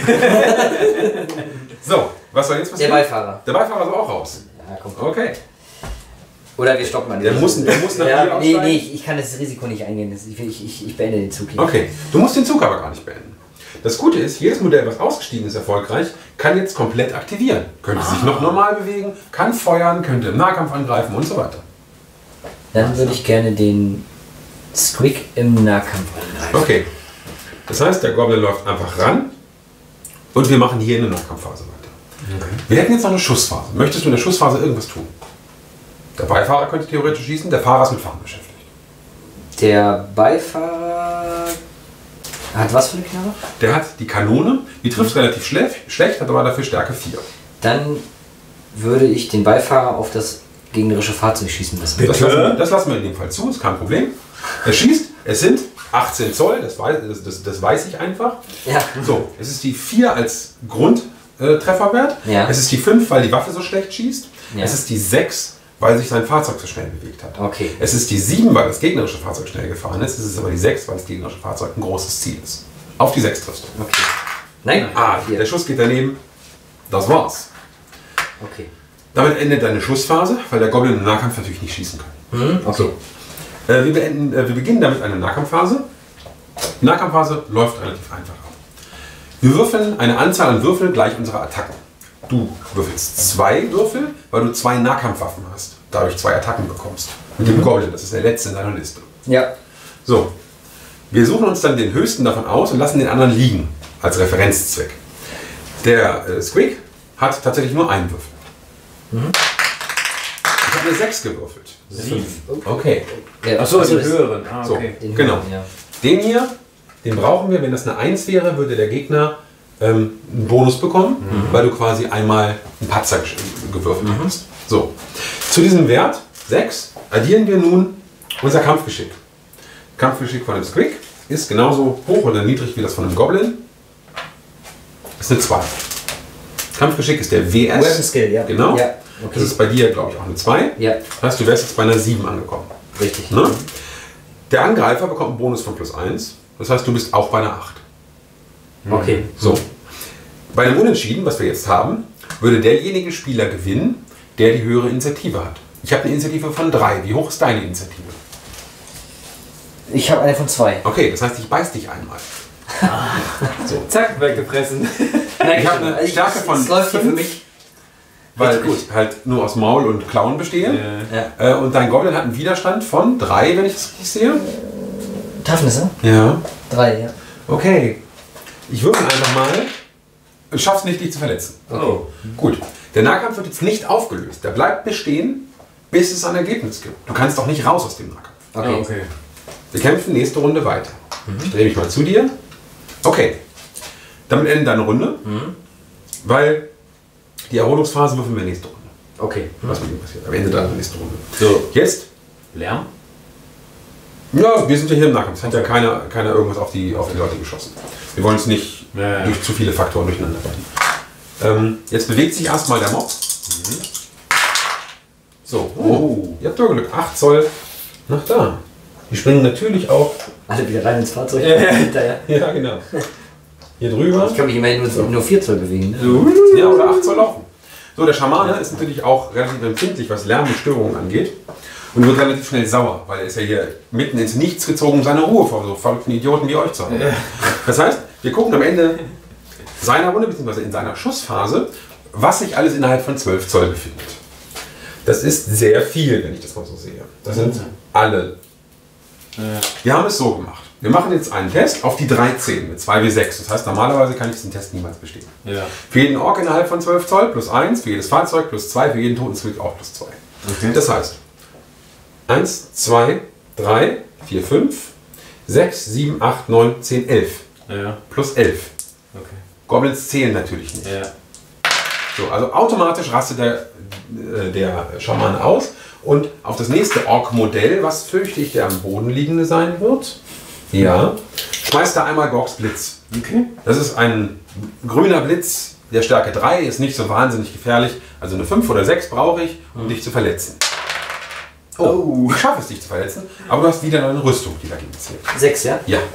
So, was soll jetzt Der passieren? Beifahrer. Der Beifahrer soll auch raus. Ja, komm. Okay. Oder wir stoppen an Der muss, der muss nach ja, hier nee, aussteigen. nee, ich, ich kann das Risiko nicht eingehen. Das- Ich, ich, ich, ich beende den Zug hier. Okay, du musst den Zug aber gar nicht beenden. Das Gute ist, jedes Modell, was ausgestiegen ist, erfolgreich, kann jetzt komplett aktivieren. Könnte sich noch normal bewegen, kann feuern, könnte im Nahkampf angreifen und so weiter. Dann würde ich gerne den Squig im Nahkampf angreifen. Okay, das heißt, der Goblin läuft einfach ran und wir machen hier eine Nahkampfphase weiter. Wir hätten jetzt noch eine Schussphase. Möchtest du in der Schussphase irgendwas tun? Der Beifahrer könnte theoretisch schießen, der Fahrer ist mit Fahren beschäftigt. Der Beifahrer hat was für eine Knarre? Der hat die Kanone, die trifft relativ schlecht, schlecht, hat aber dafür Stärke vier. Dann würde ich den Beifahrer auf das gegnerische Fahrzeug schießen lassen. Das lassen, wir, das lassen wir in dem Fall zu, ist kein Problem. Er schießt, es sind achtzehn Zoll, das weiß, das, das, das weiß ich einfach. Ja. So, es ist die vier als Grundtrefferwert, Ja. es ist die fünf, weil die Waffe so schlecht schießt, Ja. es ist die sechs, weil sich sein Fahrzeug so schnell bewegt hat. Okay. Es ist die sieben, weil das gegnerische Fahrzeug schnell gefahren ist, es ist aber die sechs, weil das gegnerische Fahrzeug ein großes Ziel ist. Auf die sechs triffst du. Okay. Nein. Ah, Vier. der Schuss geht daneben, das war's. Okay. Damit endet deine Schussphase, weil der Goblin im Nahkampf natürlich nicht schießen kann. Hm? Okay. Äh, wir, beenden, äh, wir beginnen damit eine Nahkampfphase. Die Nahkampfphase läuft relativ einfach ab. Wir würfeln eine Anzahl an Würfel gleich unserer Attacken. Du würfelst zwei Würfel, weil du zwei Nahkampfwaffen hast. Dadurch zwei Attacken bekommst. Mit dem Goblin, das ist der letzte in deiner Liste. Ja. So, wir suchen uns dann den höchsten davon aus und lassen den anderen liegen, als Referenzzweck. Der äh, Squig hat tatsächlich nur einen Würfel. Ich habe eine sechs gewürfelt. Sieben. Okay. Ja, Achso, achso, den das- höheren. Ah, So, okay. den genau. höheren, ja. Den hier, den brauchen wir. Wenn das eine eins wäre, würde der Gegner ähm, einen Bonus bekommen, weil du quasi einmal einen Patzer gesch- gewürfelt hast. So, zu diesem Wert sechs addieren wir nun unser Kampfgeschick. Kampfgeschick von dem Squig ist genauso hoch oder niedrig wie das von einem Goblin. Das ist eine zwei. Kampfgeschick ist der W S. Weapon Skill, ja. Genau. Ja, okay. Das ist bei dir, glaube ich, auch eine zwei. Ja, Das heißt, du wärst jetzt bei einer sieben angekommen. richtig. Ne? Der Angreifer bekommt einen Bonus von plus eins. Das heißt, du bist auch bei einer acht. Okay. So. Bei einem Unentschieden, was wir jetzt haben, würde derjenige Spieler gewinnen, der die höhere Initiative hat. Ich habe eine Initiative von drei. Wie hoch ist deine Initiative? Ich habe eine von zwei. Okay, das heißt, ich beiß dich einmal. Zack, weggepressen. Nein, Ich habe eine Stärke von Es läuft hier für fünf. mich. Weil Richtig ich halt nur aus Maul und Klauen bestehe. Ja. Äh, und dein Goblin hat einen Widerstand von drei, wenn ich das richtig sehe. Toughness, ne? Ja. Drei, ja. Okay. Ich würfel einfach mal. Du schaffst nicht, dich zu verletzen. Oh. Gut. Der Nahkampf wird jetzt nicht aufgelöst. Der bleibt bestehen, bis es ein Ergebnis gibt. Du kannst auch nicht raus aus dem Nahkampf. Okay. Okay. Wir kämpfen nächste Runde weiter. Ich drehe mich mal zu dir. Okay. Damit endet deine Runde, mhm. weil die Erholungsphase würfeln wir nächste Runde. Okay. Was mit ihm passiert. Am Ende der nächsten Runde. So. Jetzt? Lärm? Ja, wir sind ja hier im Nahkampf. Es hat ja keiner, keiner irgendwas auf die, auf die Leute geschossen. Wir wollen es nicht ja, ja. durch zu viele Faktoren durcheinander bringen. Ähm, jetzt bewegt sich erstmal der Mob. Mhm. So, oh, oh. Ihr habt doch Glück. acht Zoll nach da. Die springen natürlich auch. Alle wieder rein ins Fahrzeug. Ja, hinterher. Ja, genau. Hier drüber. Ich kann mich immerhin nur, so. nur vier Zoll bewegen. Ne? So. Ja, oder acht Zoll laufen. So, der Schamane ist natürlich auch relativ empfindlich, was Lärm und Störungen angeht. Und wird relativ schnell sauer, weil er ist ja hier mitten ins Nichts gezogen, um seine Ruhe vor so verrückten Idioten wie euch zu haben. Das heißt, wir gucken am Ende seiner Runde, beziehungsweise in seiner Schussphase, was sich alles innerhalb von zwölf Zoll befindet. Das ist sehr viel, wenn ich das mal so sehe. Das sind alle. Wir haben es so gemacht. Wir machen jetzt einen Test auf die dreizehn mit zwei W sechs. Das heißt, normalerweise kann ich diesen Test niemals bestehen. Ja. Für jeden Ork innerhalb von zwölf Zoll plus eins, für jedes Fahrzeug plus zwei, für jeden toten Squid auch plus zwei. Okay. Das heißt, eins, zwei, drei, vier, fünf, sechs, sieben, acht, neun, zehn, elf. Ja. Plus elf. Okay. Goblins zählen natürlich nicht. Ja. So, also automatisch rastet der, äh, der Schaman aus. Und auf das nächste Ork-Modell, was fürchte ich der am Boden liegende sein wird, ja, schmeißt er einmal Gorks Blitz. Okay. Das ist ein grüner Blitz der Stärke drei, ist nicht so wahnsinnig gefährlich. Also eine fünf oder sechs brauche ich, um dich zu verletzen. Oh, oh, ich schaffe es, dich zu verletzen, aber du hast wieder eine Rüstung, die dagegen zählt. Sechs, ja? Ja.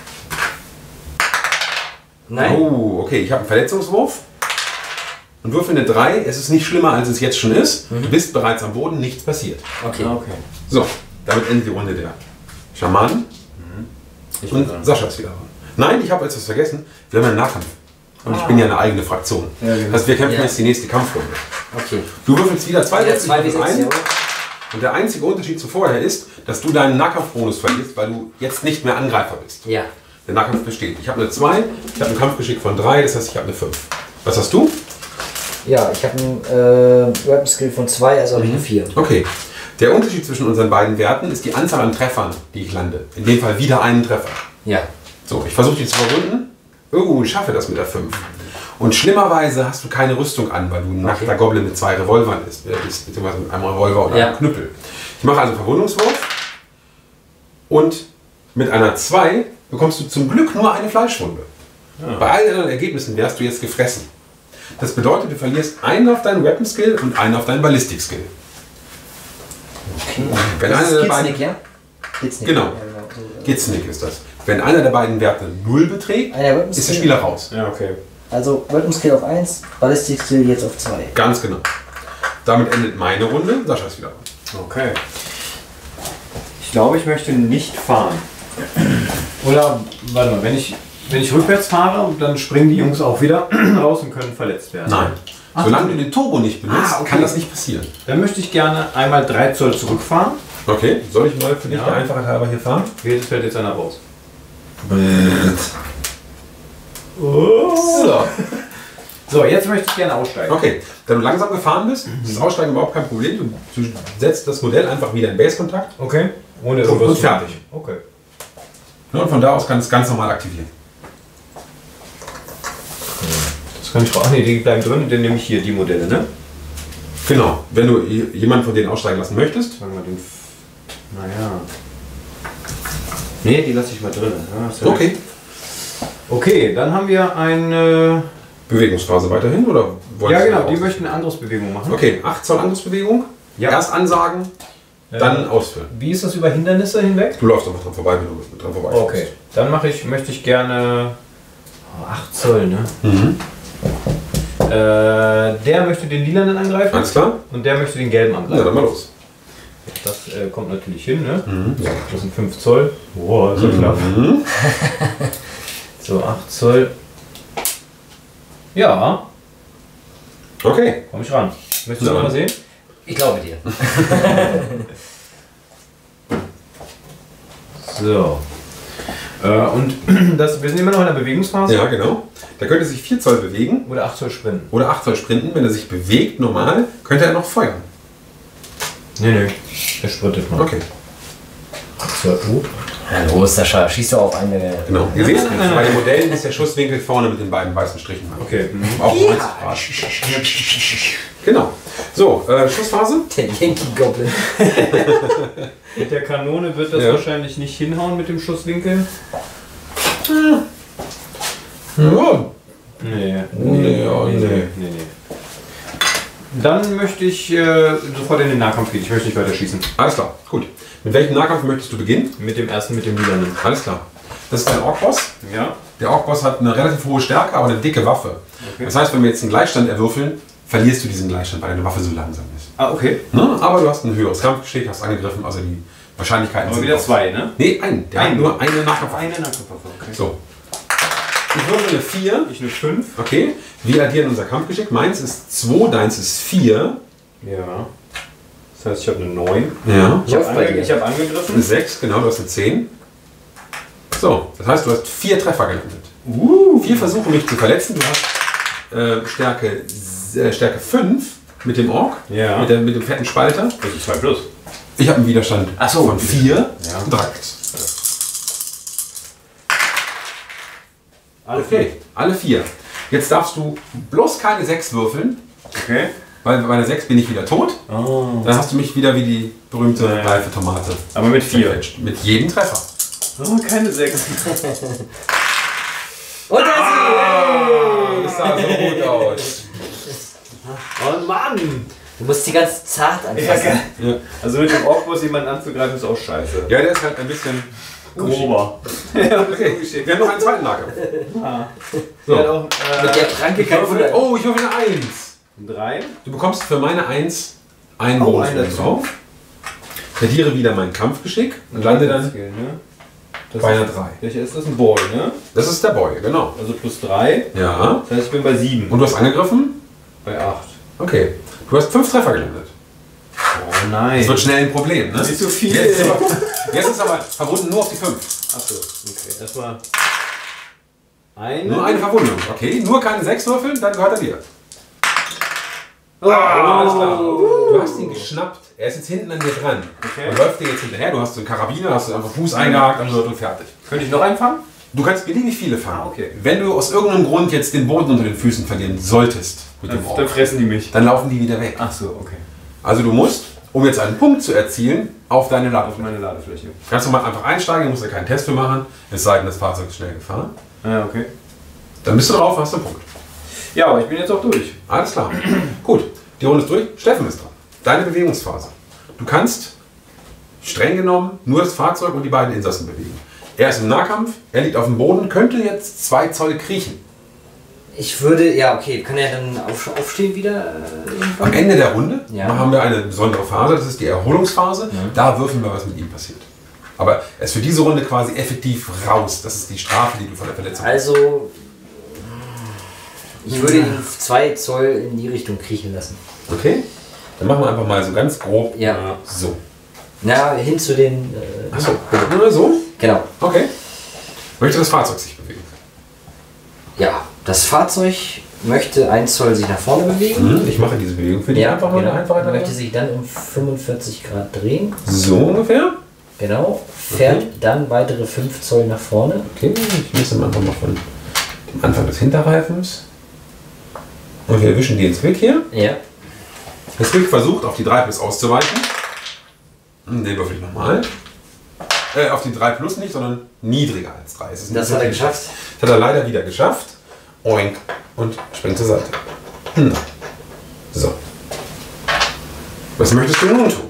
Nein. Oh, okay, ich habe einen Verletzungswurf. Und würfel eine drei, es ist nicht schlimmer, als es jetzt schon ist. Mhm. Du bist bereits am Boden, nichts passiert. Okay. Okay. So, damit endet die Runde der Schamanen. Ich Und Sascha ist wieder dran. Nein, ich habe etwas vergessen. Wir haben einen Nahkampf. Und ah. ich bin ja eine eigene Fraktion. Ja, genau. Das heißt, wir kämpfen Ja. jetzt die nächste Kampfrunde. Okay. Du würfelst wieder zwei, Ja, zwei ich würfel W sechs, ein. ja. Und der einzige Unterschied zu vorher ist, dass du deinen Nahkampfbonus verlierst, weil du jetzt nicht mehr Angreifer bist. Ja. Der Nahkampf besteht. Ich habe eine zwei, ich habe ein Kampfgeschick von drei, das heißt, ich habe eine fünf. Was hast du? Ja, ich habe einen äh, Weapon Skill von zwei, also habe ich eine vier. Okay. Der Unterschied zwischen unseren beiden Werten ist die Anzahl an Treffern, die ich lande. In dem Fall wieder einen Treffer. Ja. So, ich versuche die zu verwunden. Oh, ich schaffe das mit der fünf. Und schlimmerweise hast du keine Rüstung an, weil du ein nackter Goblin mit zwei Revolvern bist, beziehungsweise mit einem Revolver oder Ja. einem Knüppel. Ich mache also Verwundungswurf und mit einer zwei bekommst du zum Glück nur eine Fleischwunde. Ja. Bei allen anderen Ergebnissen wärst du jetzt gefressen. Das bedeutet, du verlierst einen auf deinen Weapon Skill und einen auf deinen Ballistic Skill. Okay. Wenn Das einer ist der Kidsnick, beiden, ja? Kidsnick. Genau. Ja, genau. So, Kidsnick ist das. Wenn einer der beiden Werte null beträgt, Einer Weapon ist der Skill. Spieler raus. Ja, okay. Also Weapon Skill auf eins, Ballistic Skill jetzt auf zwei. Ganz genau. Damit endet meine Runde. Sascha ist wieder dran. Okay. Ich glaube, ich möchte nicht fahren. Oder, warte mal, wenn ich, wenn ich rückwärts fahre, dann springen die Jungs auch wieder raus und können verletzt werden. Nein. Ach, Solange okay. du den Turbo nicht benutzt, Ah, okay. kann das nicht passieren. Dann möchte ich gerne einmal drei Zoll zurückfahren. Okay, soll ich mal für dich Ja. der Einfachheit halber hier fahren? Jedes fällt jetzt einer raus. So. So, jetzt möchte ich gerne aussteigen. Okay, da du langsam gefahren bist, ist das Aussteigen überhaupt kein Problem. Du, du setzt das Modell einfach wieder in Base-Kontakt Okay. Ohne und, irgendwas und zu- fertig. Okay. Und von da aus kann es ganz normal aktivieren. Das kann ich auch. Ach nee, die bleiben drin, dann nehme ich hier die Modelle, ne? Genau, wenn du j- jemanden von denen aussteigen lassen möchtest. Sagen wir den. F- Naja. Nee, die lasse ich mal drin. Ja, hast du Okay. recht. Okay, dann haben wir eine. Bewegungsphase weiterhin oder wollen Ja, Sie genau, noch die aus- möchten eine Angriffsbewegung machen. Okay, acht Zoll Angriffsbewegung. Ja. Erst ansagen, dann ausführen. Wie ist das über Hindernisse hinweg? Du läufst einfach dran vorbei, wenn du dran vorbei Okay, dann mache ich, möchte ich gerne. Oh, acht Zoll, ne? Mhm. Äh, der möchte den lilanen angreifen. Alles klar? Und der möchte den gelben Ja, angreifen. dann mal los. Das äh, kommt natürlich hin, ne? Mhm. So, das sind fünf Zoll. Boah, so knapp. Mhm. So, acht Zoll. Ja, Okay. komm ich ran. Möchtest du Ja. noch mal sehen? Ich glaube dir. So. Äh, und das, wir sind immer noch in der Bewegungsphase. Ja, genau. Da könnte sich vier Zoll bewegen Oder acht Zoll sprinten. oder acht Zoll sprinten. Wenn er sich bewegt, normal, könnte er noch feuern. Nee, nee. Er sprintet mal. Okay. acht Zoll. Oh. Ja, los, Sascha, schießt du auf eine. Genau. Ihr seht, bei den Modellen ist der Schusswinkel vorne mit den beiden weißen Strichen. Okay. Auch ja. Genau. So, äh, Schussphase. Der Yankee Goblin. Mit der Kanone wird das Ja. wahrscheinlich nicht hinhauen mit dem Schusswinkel. Ja. Nee. Nee, ja, nee. nee, nee. Dann möchte ich äh, sofort in den Nahkampf gehen. Ich möchte nicht weiter schießen. Alles klar, gut. Mit welchem Nahkampf möchtest du beginnen? Mit dem ersten, mit dem Lilanen. Alles klar. Das ist ein Ork-Boss. Ja. Der Ork-Boss hat eine relativ hohe Stärke, aber eine dicke Waffe. Okay. Das heißt, wenn wir jetzt einen Gleichstand erwürfeln, verlierst du diesen Gleichstand, weil deine Waffe so langsam ist. Ah, okay. Ne? Aber du hast ein höheres Kampfgeschick, hast angegriffen, also die Wahrscheinlichkeiten Aber sind wieder aus. zwei, ne? Nee, ein. Der Ein. hat nur eine Nahkampf. Eine Nahkampfwaffe, okay. So. Ich würfel eine vier. Ich eine fünf. Okay. Wir addieren unser Kampfgeschick. Meins ist zwei, deins ist vier. Ja. Das heißt, ich habe eine neun. Ja. Ich habe Läuft bei ange dir. ich hab Eine angegriffen. sechs, genau, du hast eine zehn. So, das heißt, du hast vier Treffer gelandet. Uh. Vier Versuche, mich zu verletzen. Du hast äh, Stärke, äh, Stärke fünf mit dem Ork, Ja. mit, der, mit dem fetten Spalter. Das ist zwei plus. Ich habe einen Widerstand Ach so. von vier. Ja. Drei. Alle Okay, alle vier. Jetzt darfst du bloß keine sechs würfeln, Okay. weil bei einer sechs bin ich wieder tot. Oh. Dann hast du mich wieder wie die berühmte Ja. reife Tomate. Aber mit vier. Verquetscht. Mit jedem Treffer. Oh, keine sechs. Und der Oh, das sah so gut aus. Oh Mann. Du musst die ganz zart Ja, anfassen. geil. Ja. Also mit dem Orkboss jemanden anzugreifen ist auch scheiße. Ja, der ist halt ein bisschen Grober. Okay, wir haben noch einen zweiten Lager. So. So. Auch, äh, Mit der Pranke kein Wunder. Oh, ich hoffe eine eins. drei. Du bekommst für meine eins einen Oh, Bonus einen dazu. drauf. Verliere wieder mein Kampfgeschick und lande dann Skill, ne? Das bei einer ist- drei. Welcher ist das? Ein Boy, ne? Das ist der Boy, genau. Also plus drei. Ja. Das heißt, ich bin bei sieben. Und du hast angegriffen? Bei acht. Okay. Du hast fünf Treffer gelandet. Oh nein. Das wird schnell ein Problem, ne? Nicht so viel. Jetzt ist, aber, jetzt ist aber verbunden nur auf die fünf. Achso, okay. Erstmal eine. Nur eine Verwundung. Okay, nur keine sechs würfeln, dann gehört er dir. Oh, Alles klar. Du hast ihn geschnappt. Er ist jetzt hinten an dir dran. Okay. Und läuft dir jetzt hinterher. Du hast so einen Karabiner, hast du einfach Fuß eingehakt, dann wird du fertig. Könnte ich noch einen fangen? Du kannst beliebig viele fangen. Ah, okay. Wenn du aus irgendeinem Grund jetzt den Boden unter den Füßen verlieren solltest mit Dann, dem dann Ork, fressen die mich. dann laufen die wieder weg. Ach so, okay. Also du musst, um jetzt einen Punkt zu erzielen, auf deine Auf Ladefläche. meine Ladefläche. Kannst du mal einfach einsteigen, musst du keinen Test für machen, es sei denn, das Fahrzeug ist schnell gefahren. Ah, okay. Dann bist du drauf, hast du einen Punkt. Ja, aber ich bin jetzt auch durch. Alles klar. Gut, die Runde ist durch. Steffen ist dran. Deine Bewegungsphase. Du kannst streng genommen nur das Fahrzeug und die beiden Insassen bewegen. Er ist im Nahkampf, er liegt auf dem Boden, könnte jetzt zwei Zoll kriechen. Ich würde, ja okay, kann er dann auf, aufstehen wieder? Äh, irgendwann? Am Ende der Runde Ja. haben wir eine besondere Phase, das ist die Erholungsphase. Da würfeln wir, was mit ihm passiert. Aber er ist für diese Runde quasi effektiv raus. Das ist die Strafe, die du von der Verletzung hast. Also, ich würde ihn zwei Zoll in die Richtung kriechen lassen. Okay? Dann machen wir einfach mal so ganz grob Ja. so. Na, hin zu den. Äh, Achso, oder so? Genau. Okay. Möchte das Fahrzeug sich bewegen? Ja, das Fahrzeug möchte ein Zoll sich nach vorne bewegen. Ich mache diese Bewegung für dich Ja, einfach mal genau. einfach weiter. Möchte sich dann um fünfundvierzig Grad drehen. So ungefähr. Genau. Fährt dann weitere fünf Zoll nach vorne. Okay, ich messe mal einfach mal von dem Anfang des Hinterreifens. Und wir erwischen den Zwick hier. Ja. Der Zwick versucht, auf die drei plus auszuweichen. Den würfel ich nochmal. Äh, auf die drei plus nicht, sondern niedriger als drei. Es ist Das nicht hat er so- geschafft. Das hat er leider wieder geschafft. Oink. Und springt zur Seite. Hm. So. Was möchtest du nun tun?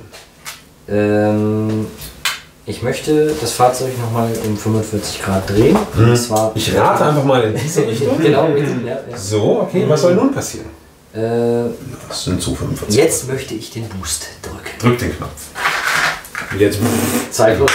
Ähm, ich möchte das Fahrzeug nochmal um fünfundvierzig Grad drehen. Und zwar Ich rate einfach mal in diese Richtung. Genau, ja, ja. So, okay, was soll nun passieren? Äh, Das sind zu fünfundvierzig. jetzt möchte ich den Boost drücken. Drück den Knopf. Jetzt. Zeitlos.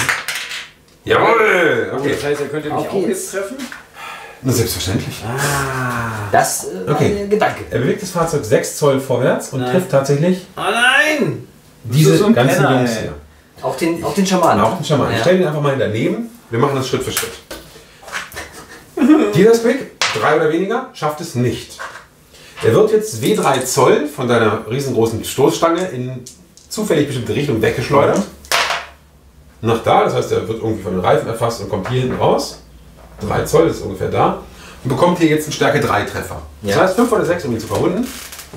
Jawohl! Okay. Das heißt, er könnte mich Auf auch geht's. jetzt treffen? Na, selbstverständlich. Das äh, war Okay. der Gedanke. Er bewegt das Fahrzeug sechs Zoll vorwärts und Nein. trifft tatsächlich Oh nein! diese so ein ganzen Penner, Jungs ey. hier. Auch den, auch den Schamanen. Auch den Schaman. Ich Ja. stelle ihn einfach mal daneben. Wir machen das Schritt für Schritt. Dieser Quick, drei oder weniger, schafft es nicht. Er wird jetzt W drei Zoll von deiner riesengroßen Stoßstange in zufällig bestimmte Richtung weggeschleudert. nach da, das heißt, er wird irgendwie von den Reifen erfasst und kommt hier hinten raus. drei Zoll, das ist ungefähr da. Und bekommt hier jetzt einen Stärke drei Treffer. Ja. Das heißt fünf oder sechs, um ihn zu verwunden.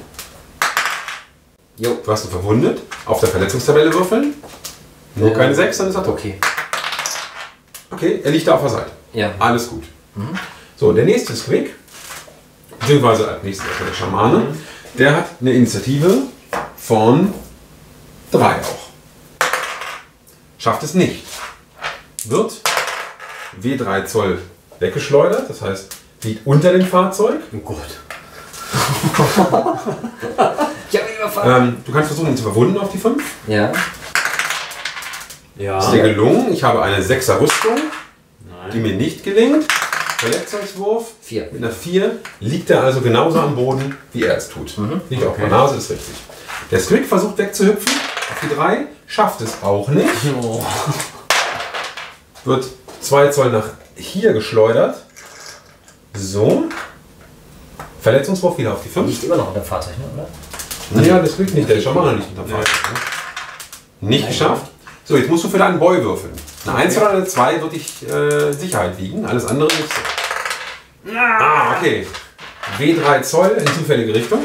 Jo. Du hast ihn verwundet. Auf der Verletzungstabelle würfeln. Nur Ja. keine sechs, dann ist er tot. Okay. Okay, er liegt da auf der Seite. Ja. Alles gut. So, der nächste Squig, beziehungsweise als nächstes erstmal der Schamane, der hat eine Initiative von drei auch. Schafft es nicht. Wird W drei Zoll weggeschleudert, das heißt, liegt unter dem Fahrzeug. Oh Gott. Ich hab ihn überfahren. Ähm, du kannst versuchen, ihn zu verwunden auf die fünf. Ja. Ja. Ist dir gelungen. Ich habe eine sechser Rüstung, Nein. die mir nicht gelingt. Verletzungswurf. Vier. Mit einer vier liegt er also genauso am Boden, wie er es tut. Liegt auf der Nase, ist richtig. Der Squig versucht wegzuhüpfen auf die drei, schafft es auch nicht. Oh. Wird zwei Zoll nach hier geschleudert. So. Verletzungswurf wieder auf die fünf. Liegt immer noch unter dem Fahrzeug, ne, oder? Ja, das liegt nicht. Der ist schon mal nicht unter Fall. Nicht geschafft. So, jetzt musst du für deinen Boy würfeln. Eine eins oder eine zwei wird dich äh, Sicherheit wiegen, alles andere nicht so. Ah, okay. W drei Zoll in zufällige Richtung.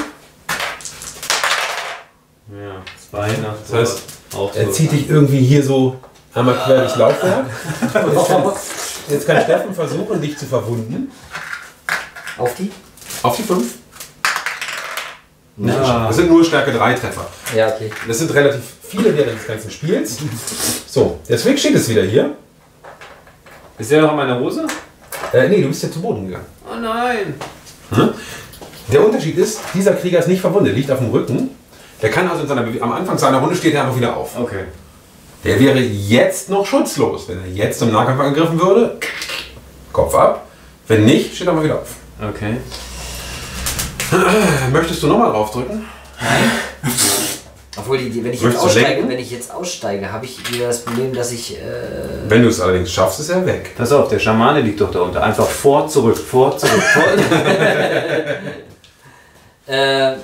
Ja, zwei nach. Das heißt, auch er so. zieht dich irgendwie hier so einmal quer durchs Laufwerk. Jetzt kann, jetzt kann Steffen versuchen, dich zu verwunden. Auf die? Auf die fünf. Nicht Ja. geschafft. Das sind nur Stärke drei Treffer. Ja, okay. Das sind relativ viele während des ganzen Spiels. So, der Swig steht jetzt wieder hier. Ist der noch in meiner Hose? Äh, nee, du bist ja zu Boden gegangen. Oh nein. Der Unterschied ist, dieser Krieger ist nicht verwundet, liegt auf dem Rücken. Der kann also in seiner Bewe- am Anfang seiner Runde steht er einfach wieder auf. Okay. Der wäre jetzt noch schutzlos. Wenn er jetzt im Nahkampf angegriffen würde, Kopf ab. Wenn nicht, steht er mal wieder auf. Okay. Äh, Möchtest du nochmal draufdrücken? Obwohl, die, die, wenn, ich jetzt Möchtest du aussteige, lenken? wenn ich jetzt aussteige, habe ich wieder das Problem, dass ich. Äh, Wenn du es allerdings schaffst, ist er weg. Pass auf, der Schamane liegt doch da unter. Einfach vor, zurück, vor, zurück, vor. äh,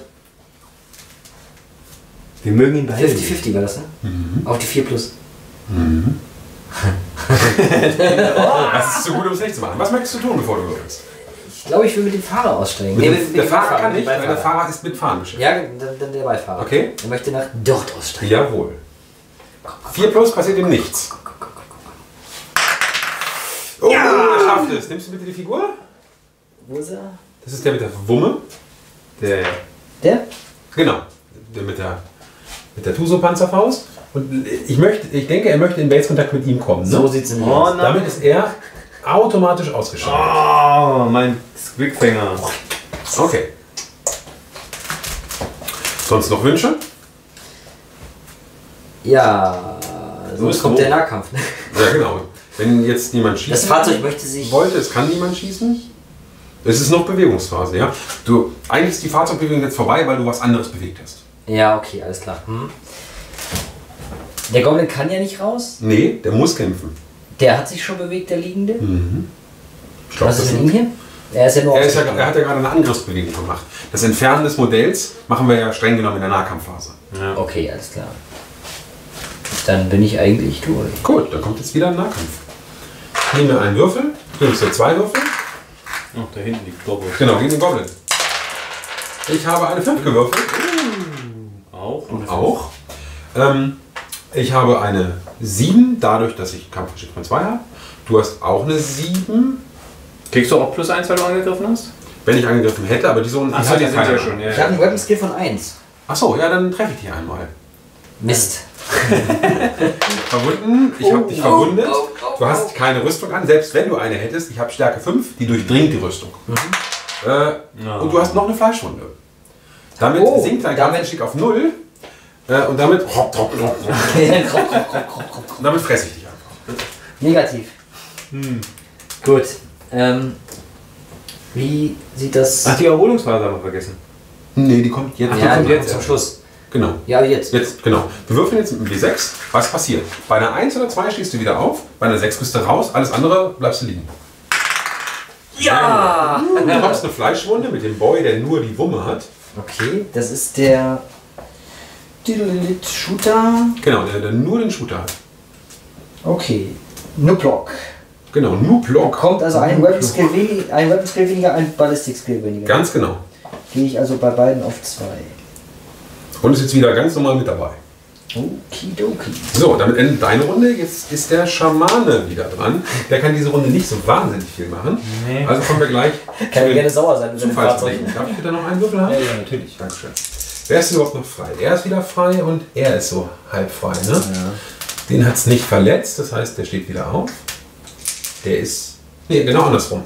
Wir mögen ihn behalten. fünfzig fünfzig war das, ne? Auf die vier plus. Das ist zu gut, um es nicht zu machen. Was möchtest du tun, bevor du würfelst? Ich glaube, ich will mit dem Fahrer aussteigen. Mit Nee, dem- mit- mit der dem Fahrer Beifahrer, kann mit nicht, dem weil der Beifahrer. Fahrer ist mit Fahren beschäftigt. Ja, dann, dann der Beifahrer. Okay. Er möchte nach dort aussteigen. Jawohl. vier plus passiert ihm nichts. Oh, er schafft es. Nimmst du bitte die Figur? Wo ist er? Das ist der mit der Wumme. Der, Der? Genau. Der mit der, mit der Tuso-Panzerfaust. Und ich, möchte, ich denke, er möchte in Base-Kontakt mit ihm kommen. Ne? So sieht es nämlich Oh aus. nein. Damit ist er automatisch ausgeschaltet. oh, mein Squigfänger. Okay. Sonst noch Wünsche? Ja, so ist kommt wo. der Nahkampf. Ja, genau. Wenn jetzt niemand schießen Das Fahrzeug möchte sich. wollte, es kann niemand schießen. Es ist noch Bewegungsphase, ja. Du, eigentlich ist die Fahrzeugbewegung jetzt vorbei, weil du was anderes bewegt hast. Ja, okay, alles klar. Hm. Der Goblin kann ja nicht raus. Nee, der muss kämpfen. Der hat sich schon bewegt, der Liegende. Ich glaub, Was ist das mit ihm hier? Er ist ja nur er, ist ja, ausgegangen. er hat ja gerade eine Angriffsbewegung gemacht. Das Entfernen des Modells machen wir ja streng genommen in der Nahkampfphase. Ja. Okay, alles klar. Dann bin ich eigentlich durch. Gut, dann kommt jetzt wieder ein Nahkampf. Ich nehme einen Würfel. Du nimmst ja zwei Würfel. Oh, da hinten liegt Gobo. Genau, gegen den Goblin. Ich habe eine fünf gewürfelt. Auch. Und auch. Ähm, ich habe eine sieben, dadurch, dass ich Kampfgeschick von zwei habe. Du hast auch eine sieben, Kriegst du auch plus eins, weil du angegriffen hast? wenn ich angegriffen hätte, aber die so ein. Achso, die sind ja schon. Ja, Ich habe einen Weapon Skill von eins. Achso, ja, dann treffe ich dich einmal. Mist. Verwunden, ich habe dich verwundet. Du hast keine Rüstung an, selbst wenn du eine hättest. Ich habe Stärke fünf, die durchdringt die Rüstung. Äh, Ja. Und du hast noch eine Fleischwunde. Damit Oh, sinkt dein damit- Kampfgeschick auf null. Äh, und damit, und damit fresse ich dich einfach. Negativ. Gut. Ähm, wie sieht das. Ach, die Erholungsphase haben wir vergessen. Nee, die kommt jetzt. ja, die die kommt kommt jetzt. zum Schluss. Genau. Ja, jetzt. Jetzt, genau. Wir würfeln jetzt mit dem W sechs. Was passiert? Bei einer eins oder zwei stehst du wieder auf, bei einer sechs bist du raus, alles andere bleibst du liegen. Ja! Du bekommst eine Fleischwunde mit dem Boy, der nur die Wumme hat. Okay, das ist der. Shooter. Genau, der, der nur den Shooter hat. Okay. Nublock. Genau, Nublock. Kommt also ein Weapon Skill weniger, ein Weapon Skill weniger, ein Ballistic Skill weniger. Ganz genau. Gehe ich also bei beiden auf zwei. Und ist jetzt wieder ganz normal mit dabei. Okidoki. So, damit endet deine Runde. Jetzt ist der Schamane wieder dran. Der kann diese Runde nicht so wahnsinnig viel machen. Nee. Also kommen wir gleich Kann ja gerne sauer sein mit seinem Fahrzeug. Zufallsbewegung. Darf ich bitte noch einen Würfel haben? Ja, ja, natürlich. Dankeschön. Wer ist überhaupt noch frei? Er ist wieder frei und er ist so halb frei. Ne? Ja. Den hat es nicht verletzt, das heißt, der steht wieder auf. Der ist. Nee, genau andersrum.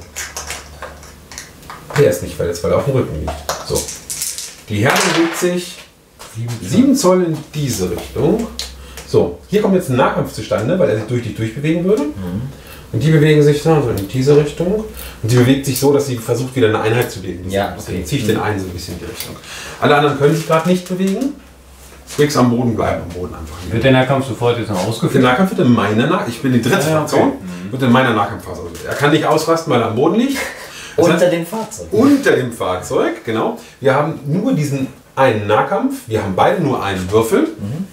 Der ist nicht verletzt, weil er auf dem Rücken liegt. So. Die Herde bewegt sich sieben Zoll in diese Richtung. So, hier kommt jetzt ein Nahkampf zustande, weil er sich durch dich durchbewegen würde. Mhm. Und die bewegen sich dann so in diese Richtung. Und sie bewegt sich so, dass sie versucht, wieder eine Einheit zu bilden. Ja, Deswegen okay. ziehe ich den einen so ein bisschen in die Richtung. Alle anderen können sich gerade nicht bewegen. Squicks am Boden bleiben am Boden einfach. Wird der Nahkampf sofort jetzt noch Der ausgeführt? Nahkampf wird in meiner Nahkampf, ich bin die dritte Ah, ja, Fraktion, okay. Mhm. wird in meiner Nahkampfphase. Er kann nicht ausrasten, weil er am Boden liegt. Das Unter heißt, dem Fahrzeug. unter dem Fahrzeug, genau. Wir haben nur diesen einen Nahkampf. Wir haben beide nur einen Würfel. Mhm.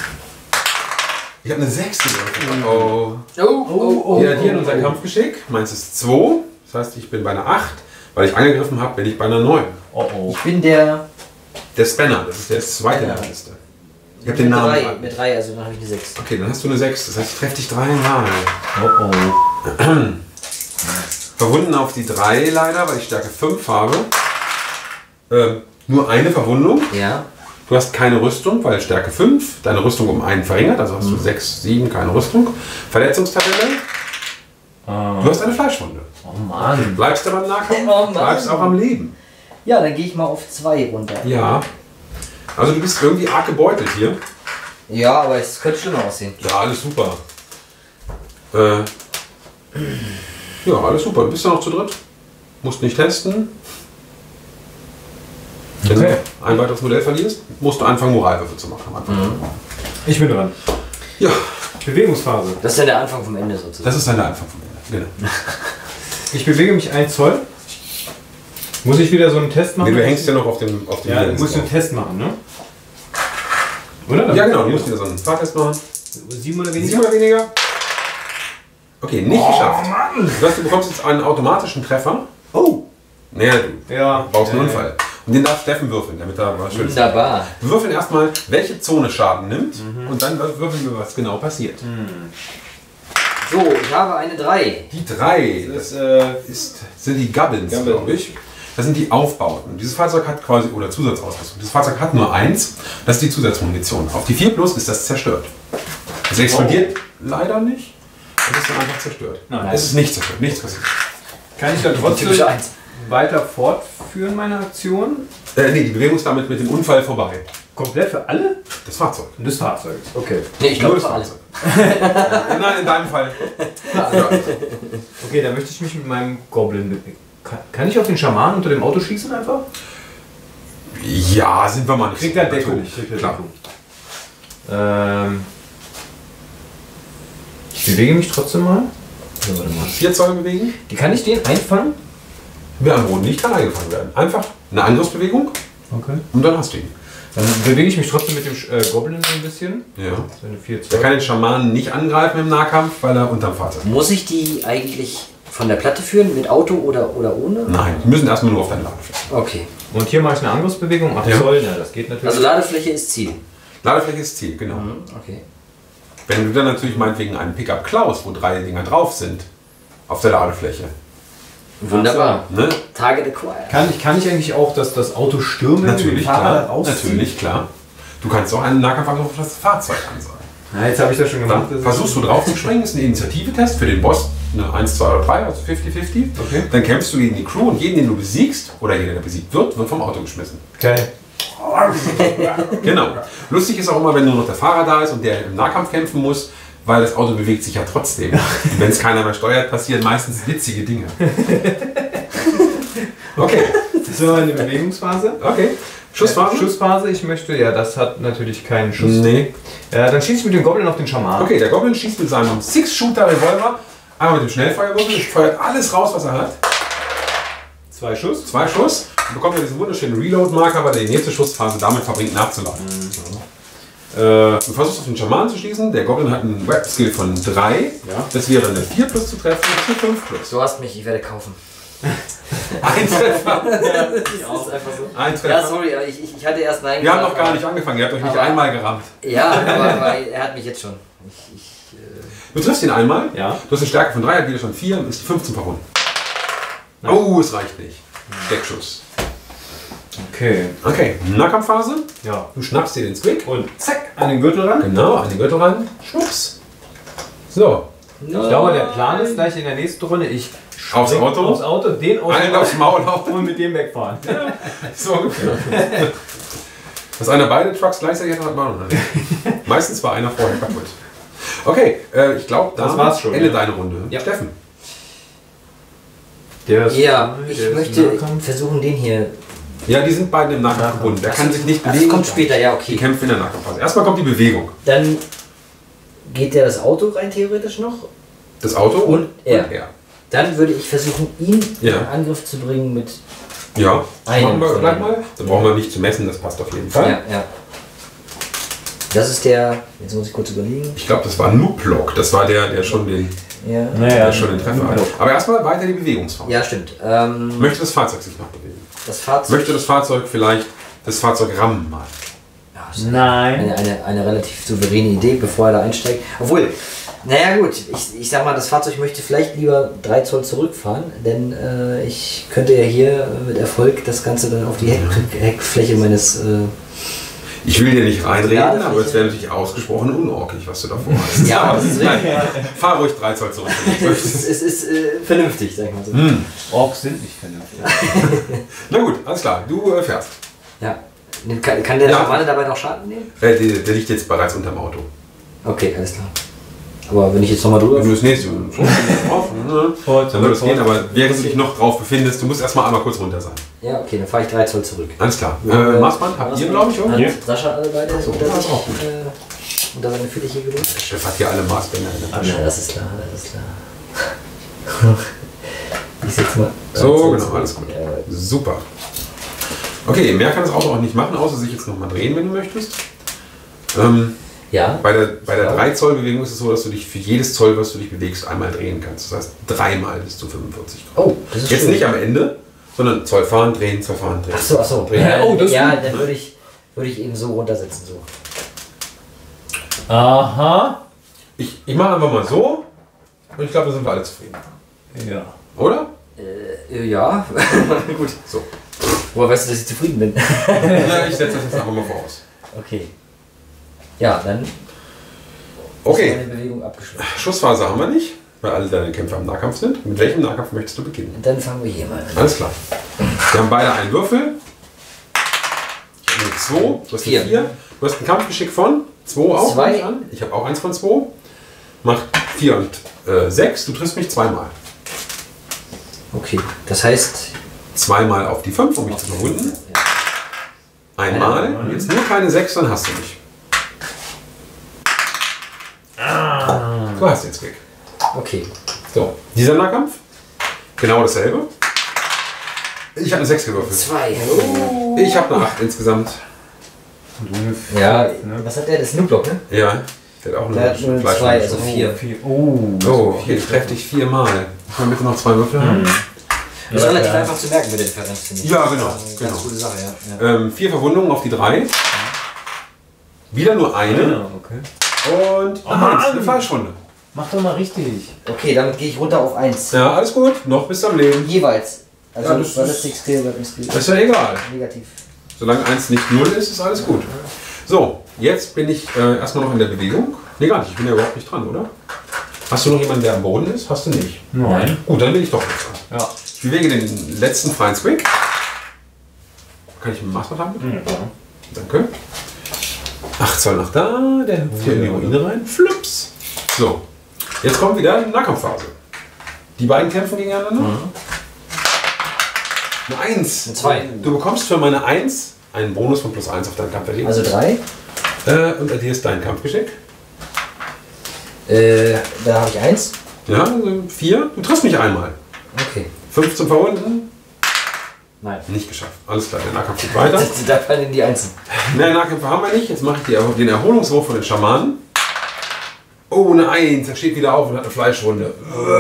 Ich habe eine sechste Würfel. Oh. Oh, oh, oh. Wir addieren unser Kampfgeschick. Meins ist zwei. Das heißt, ich bin bei einer acht. Weil ich angegriffen habe, bin ich bei einer neun. Oh oh. Ich bin der. Der Spanner, das ist der zweite Ja. in der Liste. Ich habe den mit Namen. drei, an. mit drei, also dann habe ich eine sechs. Okay, dann hast du eine sechs. Das heißt, ich treffe dich dreimal. Oh oh. Verwunden auf die drei leider, weil ich Stärke fünf habe. Ähm, nur eine Verwundung. Ja. Du hast keine Rüstung, weil Stärke fünf deine Rüstung um einen verringert. Also hast du sechs, sieben, keine Rüstung. Verletzungstabelle. Ah. Du hast eine Fleischwunde. Oh Mann. Bleibst aber im Nahkampf. Oh Mann. Bleibst auch am Leben. Ja, dann gehe ich mal auf zwei runter. Ja. Also du bist irgendwie arg gebeutelt hier. Ja, aber es könnte schlimmer aussehen. Ja, alles super. Äh, ja, alles super. Du bist ja noch zu dritt. Musst nicht testen. Wenn Okay. du ein weiteres Modell verlierst, musst du anfangen, Moralwürfe zu machen. Am Anfang. Ich bin dran. Ja, Bewegungsphase. Das ist ja der Anfang vom Ende sozusagen. das ist dann der Anfang von mir. Genau. Ich bewege mich ein Zoll. Muss ich wieder so einen Test machen? Nee, du hängst ja noch auf dem auf dem Ja, du Hindernis musst einen drauf. Test machen, ne? Oder? Ja, genau, du musst wieder so einen Fahrtest machen. Sieben oder Sieben weniger? oder weniger? Okay, nicht geschafft. Mann! Du, hast, du bekommst jetzt einen automatischen Treffer. Oh! Naja, du Ja. baust einen Äh, Unfall. Und den darf Steffen würfeln, damit er was Schönes. Wunderbar. Wir würfeln erstmal, welche Zone Schaden nimmt und dann würfeln wir, was genau passiert. So, ich habe eine drei. Die drei, Das das ist, äh, ist, sind die Gubbins, Gubbins. glaube ich. Das sind die Aufbauten. Dieses Fahrzeug hat quasi, oder Zusatzausrüstung, dieses Fahrzeug hat nur eins, das ist die Zusatzmunition. Auf die vier plus ist das zerstört. Es explodiert leider nicht, es ist dann einfach zerstört. Nein. Es ist nicht zerstört, nichts passiert. Kann ich dann trotzdem Typische Eins. weiter fortführen, meine Aktion? Äh, nee, die Bewegung ist damit mit dem Unfall vorbei. Komplett für alle? Das Fahrzeug. Des Fahrzeugs. Okay. Nee, ich Nur glaube das für alles. Fahrzeug. Nein, in deinem Fall. Ja. Okay, dann möchte ich mich mit meinem Goblin bewegen. Kann, kann ich auf den Schaman unter dem Auto schießen einfach? Ja, sind wir mal nicht. Kriegt er Deckung. Natürlich, Kriegt er klar. Deckung. Ähm, ich bewege mich trotzdem mal. Ja, warte mal. Vier Zoll bewegen. Die kann ich den einfangen? Wer am Boden nicht kann eingefangen werden. Einfach eine Angriffsbewegung Okay. und dann hast du ihn. Dann bewege ich mich trotzdem mit dem äh, Goblin so ein bisschen. Ja. So eine vier Der Zoll. kann den Schamanen nicht angreifen im Nahkampf, weil er unterm Fahrzeug ist. Muss ich die eigentlich von der Platte führen, mit Auto oder, oder ohne? Nein, die müssen erstmal nur auf deine Ladefläche. Okay. Und hier mache ich eine Angriffsbewegung. acht Ja. Zoll, ja, das geht natürlich. Also Ladefläche ist Ziel. Ladefläche ist Ziel, genau. Okay. Wenn du dann natürlich meinetwegen einen Pickup klaust, wo drei Dinger drauf sind, auf der Ladefläche. Wunderbar. Ne? Target acquired. kann, ich, kann ich eigentlich auch dass das Auto stürmen? Natürlich, den Fahrer klar. rausziehen? Natürlich, klar. Du kannst auch einen Nahkampfangriff auf das Fahrzeug ansagen. Na, jetzt habe ich das schon gemacht. Dann versuchst du drauf zu springen, ist ein Initiative-Test für den Boss, eine eins, zwei oder drei, also fünfzig fünfzig. Okay. Dann kämpfst du gegen die Crew und jeden, den du besiegst, oder jeder, der besiegt wird, wird vom Auto geschmissen. Okay. Genau. Lustig ist auch immer, wenn nur noch der Fahrer da ist und der im Nahkampf kämpfen muss, weil das Auto bewegt sich ja trotzdem. Und wenn es keiner mehr steuert, passieren meistens witzige Dinge. Okay. So, eine Bewegungsphase. Okay. Schussphase? Äh, Schussphase, ich möchte, ja, das hat natürlich keinen Schuss. Nee. Ja, dann schieße ich mit dem Goblin auf den Schaman. Okay, der Goblin schießt mit seinem Six-Shooter-Revolver einmal mit dem Schnellfeuerwürfel, feuert alles raus, was er hat. Zwei Schuss. Zwei Schuss und bekommt er diesen wunderschönen Reload-Marker, weil er die nächste Schussphase damit verbringt, nachzuladen. Äh, Du versuchst auf den Schamanen zu schließen. Der Goblin hat einen Web-Skill von drei. Ja. Das wäre eine vier plus zu treffen, das ist eine fünf plus. Du hast mich, ich werde kaufen. Ein Treffer. Das ist einfach so. Ein Treffer. Ja, sorry, aber ich, ich, ich hatte erst Nein Wir haben gesagt, noch gar nicht angefangen, ihr habt euch nicht Aber- einmal gerammt. Ja, aber, aber er hat mich jetzt schon. Ich, ich, äh, Du triffst ihn einmal. Ja. Du hast eine Stärke von drei, hat wieder schon vier, ist die fünfzehn verwunden. Oh, es reicht nicht. Deckschuss. okay. Okay, Nahkampfphase. Ja. Du schnappst dir den Squig. Und zack, an den Gürtel ran. Genau, an den Gürtel ran. Schwupps. So, Ich glaube, der Plan ist gleich in der nächsten Runde, ich Aufs spring Auto? aufs Auto, den aus einen aufs Maul hauen. und mit dem wegfahren. So ungefähr. Dass einer beide Trucks gleichzeitig hat, hat man noch nicht. Meistens war einer vorher kaputt. Okay, äh, ich glaube, Das war's schon, Ende ja. deine Runde. Ja. Steffen. Der ist ja, der ich ist möchte im Nahkampf. versuchen, den hier. Ja, die sind beide im Nahkampf verbunden. Der kann sich nicht Das bewegen. kommt später, ja, Die okay. kämpfen in der Nahkampfphase. Erstmal kommt die Bewegung. Dann geht der das Auto rein theoretisch noch. Das Auto Und er. er. Dann würde ich versuchen, ihn Ja. in Angriff zu bringen mit. Ja, Einen machen wir von gleich denen. mal. Da brauchen wir nicht zu messen, das passt auf jeden Fall. Ja, ja. Das ist der. Jetzt muss ich kurz überlegen. Ich glaube, das war Nuplok. Das war der, der schon den, Ja, Naja, der schon den Treffer hat. Aber erstmal weiter die Bewegungsform. ja stimmt. Ähm, Möchte das Fahrzeug sich noch bewegen? das Fahrzeug. Möchte das Fahrzeug vielleicht das Fahrzeug rammen mal? Ja, das ist Nein. Eine, eine, eine relativ souveräne Idee, bevor er da einsteigt. Obwohl, naja gut, ich, ich sag mal, das Fahrzeug möchte vielleicht lieber drei Zoll zurückfahren, denn äh, ich könnte ja hier mit Erfolg das Ganze dann auf die Heck, Heckfläche meines. Äh, Ich will dir nicht reinreden, Ja, aber es wäre natürlich ausgesprochen unorkig, was du davor hast. Ja, das ist Nein, fahr ruhig drei Zoll zurück. wenn du es möchtest. ist, es ist äh, vernünftig, sag ich mal so. Hm. Orks sind nicht vernünftig. Na gut, alles klar. Du äh, fährst. Ja. Kann, kann der Ja. Schamane dabei noch Schaden nehmen? Äh, der, der liegt jetzt bereits unterm Auto. Okay, alles klar. Aber wenn ich jetzt nochmal drüber. Wenn du das nächste schon drauf, ne? dann wird es gehen, aber während du dich noch drauf befindest, du musst erstmal einmal kurz runter sein. Ja, okay, dann fahre ich drei Zoll zurück. Alles klar. Äh, Maßband habt ihr, glaube ich, oder? Hat Ja. Sascha alle beide so, unter das ist sich auch gut. äh, unter seine Fittiche gelegt? Der Chef hat hier alle Maßbänder in der Tasche. Ja, das ist klar, das ist klar. Ich setz mal. So, genau, alles gut. Ja, Super. Okay, mehr kann das Auto auch nicht machen, außer sich jetzt nochmal drehen, wenn du möchtest. Ähm, ja. bei der, bei der drei Zoll Bewegung ist es so, dass du dich für jedes Zoll, was du dich bewegst, einmal drehen kannst. Das heißt, dreimal bis zu fünfundvierzig Grad. Oh, das ist Jetzt schön. nicht am Ende, sondern Zoll fahren, drehen, Zoll fahren, drehen. Ach so, ach so. Drehen. Ja, Oh, das ist ja gut. dann würde ich, würde ich eben so runtersetzen. So. Aha. Ich, ich mache einfach mal so und ich glaube, da sind wir alle zufrieden. Ja. Oder? Äh, ja, gut. So. Woher weißt du, dass ich zufrieden bin? Ja, ich setze das jetzt einfach mal voraus. Okay. Ja, dann ist Okay, meine Bewegung abgeschlossen. Schussphase haben wir nicht, weil alle deine Kämpfer im Nahkampf sind. Mit welchem Nahkampf möchtest du beginnen? Und dann fangen wir hier mal an. Alles klar. Wir haben beide einen Würfel. Ich habe nur zwei. Du hast Vier. eine vier. Du hast ein Kampfgeschick von zwei auch. Zwei. nehme ich an. Ich habe auch eins von zwei. Macht vier und äh, sechs. Du triffst mich zweimal. Okay, das heißt. Zweimal auf die fünf, um mich zu verwunden. Einmal. Einmal. Und jetzt nur keine sechs, dann hast du mich. Du hast jetzt Glück. Okay. So, dieser Nahkampf. Genau dasselbe. Ich habe eine sechs gewürfelt. Zwei. Ich habe eine acht insgesamt. Ja, Ne? was hat der? Das Snooplock, ne? Ja, der hat auch Der hat nur Fleisch. zwei, also vier. Oh, Oh, hier, ich treffe dich viermal. Ich will bitte noch zwei Würfel haben. Das ist Ja, relativ ja. einfach zu merken mit der Differenz, finde ich. Ja, genau, Das ist eine genau. ganz gute Sache, ja. ja. Ähm, vier Verwundungen auf die drei. Wieder nur eine. Ja, okay. Und Oh Mann! eine Fallschwunde. Mach doch mal richtig. Okay, damit gehe ich runter auf eins. Ja, alles gut. Noch bist du am Leben. Jeweils. Also Ja, das war ist- das Six Skill, war das Skill. Das ist ja egal. Negativ. Solange eins nicht null ist, ist alles gut. So, jetzt bin ich äh, erstmal noch in der Bewegung. Nee, gar nicht. Ich bin ja überhaupt nicht dran, oder? Hast du noch jemanden, der am Boden ist? Hast du nicht. Nein. Gut, dann bin ich doch jetzt dran. Ja. Ich bewege den letzten freien Swing. Kann ich mit dem Maßband haben? bitte? Ja. Danke. acht Zoll nach da, der hüpft hier in die Ruine rein. Flups. So, jetzt kommt wieder eine Nahkampfphase. Die beiden kämpfen gegeneinander. Eine eins. Eine zwei. Du bekommst für meine eins einen Bonus von plus eins auf dein Kampferlebnis. Also drei. Äh, und hier ist dein Kampfgeschick. Äh, da habe ich eins. Ja, also vier. Du triffst mich einmal. Okay. fünf zum Verwunden. Nein. Nicht geschafft. Alles klar, der Nahkampf geht weiter. Da fallen die Einzelnen. Nein, Nahkämpfe haben wir nicht. Jetzt mache ich die, den Erholungswurf von den Schamanen. Oh, eine Eins. Er steht wieder auf und hat eine Fleischrunde.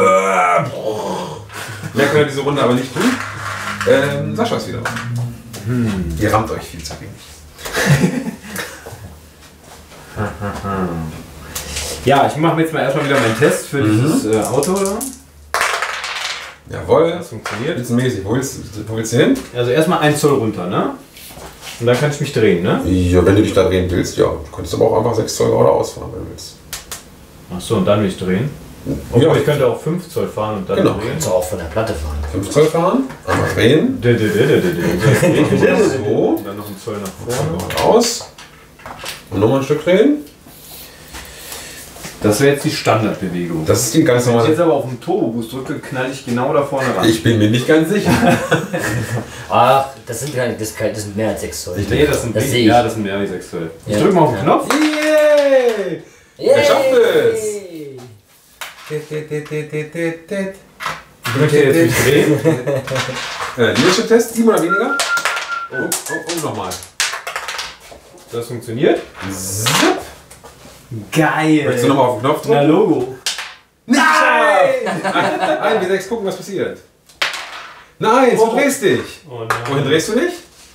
Mehr können wir diese Runde aber nicht tun. Ähm, Sascha ist wieder dran. Hm. Ihr rammt euch viel zu wenig. Ja, ich mache jetzt mal erstmal wieder meinen Test für Mhm. dieses äh, Auto. Da. Jawohl. Das funktioniert. Spitzenmäßig. Wo willst, wo willst du hin? Also erstmal ein Zoll runter, ne? Und dann kann ich mich drehen, ne? Ja, wenn du dich da drehen willst, ja. Du könntest aber auch einfach sechs Zoll geradeaus fahren, wenn du willst. Achso, und dann mich drehen. Obwohl, Ja. ich könnte auch fünf Zoll fahren und dann Genau. drehen. Kannst du auch von der Platte fahren. fünf Zoll fahren, einmal drehen. Dö, dö, dö, dö, dö, dö. So. Und dann noch ein Zoll nach vorne. Geradeaus. Und nochmal ein Stück drehen. Das wäre jetzt die Standardbewegung. Das ist die ganz Wenn ich normale. jetzt aber auf den Turbo-Boost drücke, knall ich genau da vorne ran. Ich bin mir nicht ganz sicher. Ach, das sind gar nicht, das, kann- das sind mehr als sechs Zoll. Ich denke, das sind Das Big- sehe ich. Ja, das sind mehr als sechs Zoll. Ich Ja. drücke mal auf den Ja. Knopf. Yay! Er schafft es! Ich möchte jetzt mich drehen. Äh, Leadership-Test, sieben oder weniger? Oh, oh, oh, nochmal. Das funktioniert. Zip. Geil. Möchtest du nochmal auf den Knopf Na, drücken? Logo. Nein! Ein, wie sechs, gucken, was passiert. Nein, du Oh. drehst dich. Oh Wohin nein. drehst du dich?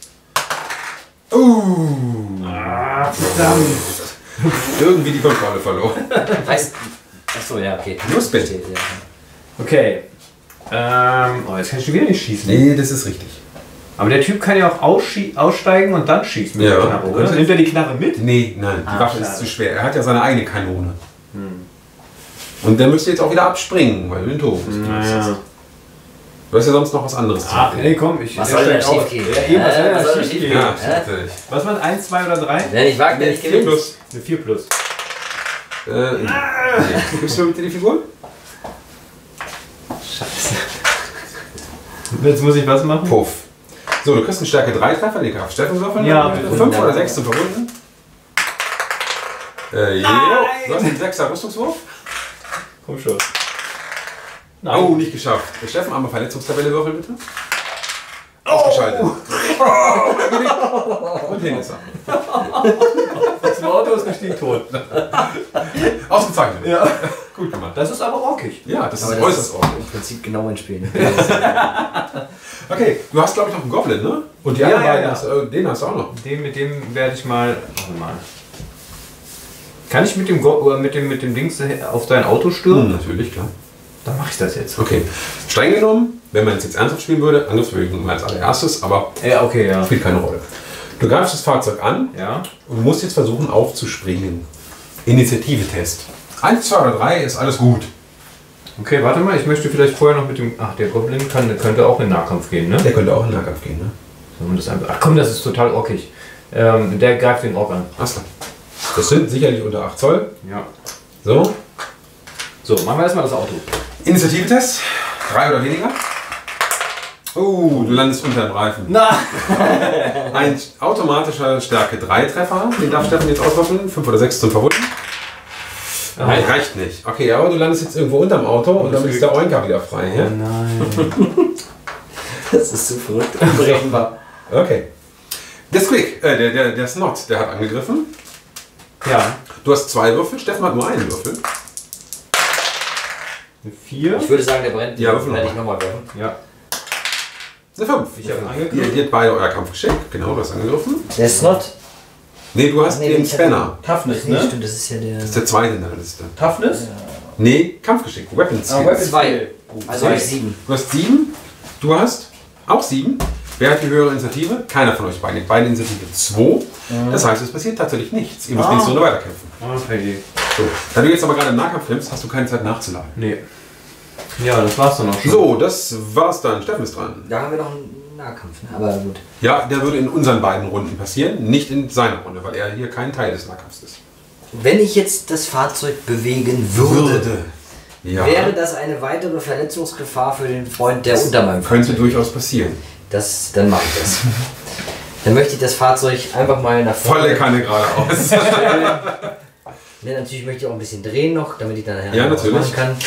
Uh. Ah, verdammt. Irgendwie die Kontrolle verloren. Heißt, achso, ja, okay. Nur Spin. Steht, ja. Okay. Ähm, oh, jetzt kann ich schon wieder nicht schießen. Nee, das ist richtig. Aber der Typ kann ja auch ausschie- aussteigen und dann schießen mit Ja. der Knarre, oder? Nimmt er die Knarre mit? Nee, nein, die Ah, Waffe schade. ist zu schwer. Er hat ja seine eigene Kanone. Und der müsste jetzt auch wieder abspringen, weil du den Turbo bist. Naja. Du hast ja sonst noch was anderes zu Ach, tun. nee, komm, ich Was er soll denn steigt schief auf. gehen? Ja, eben, was Äh, soll denn was da soll schief denn gehen? Ja, Hä? natürlich. Was waren eins, zwei oder drei? Wer nicht wagt, der nicht vier gewinnt. plus. Eine vier plus. Äh, nee. Gibst du mir bitte die Figur? Scheiße. Jetzt muss ich was machen? Puff. So, du kriegst einen Stärke drei Treffer, den darf Steffen würfeln. Ja, bitte. fünf oder sechs zum Verwunden. Äh, ja. Du hast einen sechser Rüstungswurf. Komm schon. Oh, nicht geschafft. Steffen, einmal Verletzungstabelle würfeln bitte. Ausgeschaltet. Und hin ist er. Das Auto ist richtig tot. Ausgezeichnet. Ja. Gut gemacht. Das ist aber rockig. Ja, das Aber ist das äußerst ist ordentlich. im Prinzip genau mein Spiel. Okay, du hast glaube ich noch einen Goblin, ne? Und die Ja, anderen ja, beiden, ja. Hast, äh, den hast du auch noch. Den, mit dem werde ich mal. Warte mal. Kann ich mit dem, Go oder mit dem, mit dem Dings auf dein Auto stürmen? Natürlich, klar. Dann mache ich das jetzt. Okay, streng genommen, wenn man es jetzt ernsthaft spielen würde, Angriffsbewegung als allererstes, aber Ja, okay, ja. spielt keine Rolle. Du greifst das Fahrzeug an Ja. und musst jetzt versuchen aufzuspringen. Initiative-Test. eins, zwei oder drei ist alles gut. Okay, warte mal, ich möchte vielleicht vorher noch mit dem. Ach, der Goblin kann, könnte auch in Nahkampf gehen, ne? Der könnte auch in den Nahkampf gehen, ne? Sollen wir das einfach. Ach komm, das ist total rockig. Ähm, der greift den Ork an. Achso. Das sind sicherlich unter acht Zoll. Ja. So. So, machen wir erstmal das Auto. Initiative-Test. drei oder weniger. Oh, du landest unter dem Reifen. Na! Ein automatischer Stärke drei Treffer. Den darf Steffen jetzt auswürfeln. fünf oder sechs zum Verwunden. Nein, reicht nicht. Okay, aber du landest jetzt irgendwo unterm Auto und dann ist der Oinker wieder frei. Ja? Nein. Das ist so verrückt. Unberechenbar. Okay. Der Squeak, äh, der, der, der Snot, der hat angegriffen. Ja. Du hast zwei Würfel, Steffen hat nur einen Würfel. Eine vier. Ich würde sagen, der brennt. Ja, würfel werde noch ich nochmal werfen. Ja. Eine fünf. Ich hab Ihr, angegriffen. ihr habt beide euer Kampfgeschick. Genau, du hast angegriffen. Der Snot. Nee, du hast Nee, den ich hab- Spanner. Toughness, Nee, ne? stimmt, das ist ja der. Das ist der zweite in deiner Liste. Toughness? Nee, Kampfgeschick. Weapon Skills. Ah, Weapon Zwei. Skill. Also habe ich sieben. Du hast sieben. Du hast auch sieben. Wer hat die höhere Initiative? Keiner von euch beiden. Beide Initiative zwei. Das heißt, es passiert tatsächlich nichts. Ihr müsst Ah. nächste Runde weiterkämpfen. Ah, Peggy. So. Da du jetzt aber gerade im Nahkampf nimmst, hast du keine Zeit nachzuladen. Nee. Ja, das war's dann auch schon. So, das war's dann. Steffen ist dran. Da haben wir noch einen Nahkampf, ne? Aber gut. Ja, der würde in unseren beiden Runden passieren, nicht in seiner Runde, weil er hier kein Teil des Nahkampfs ist. Wenn ich jetzt das Fahrzeug bewegen würde, Ja, wäre das eine weitere Verletzungsgefahr für den Freund, der unter meinem könnte Fahrzeug durchaus passieren. Das, dann mache ich das. Dann möchte ich das Fahrzeug einfach mal nach vorne. Volle Kanne geradeaus. Ne, natürlich möchte ich auch ein bisschen drehen noch, damit ich dann nachher Ja, was natürlich. machen kann.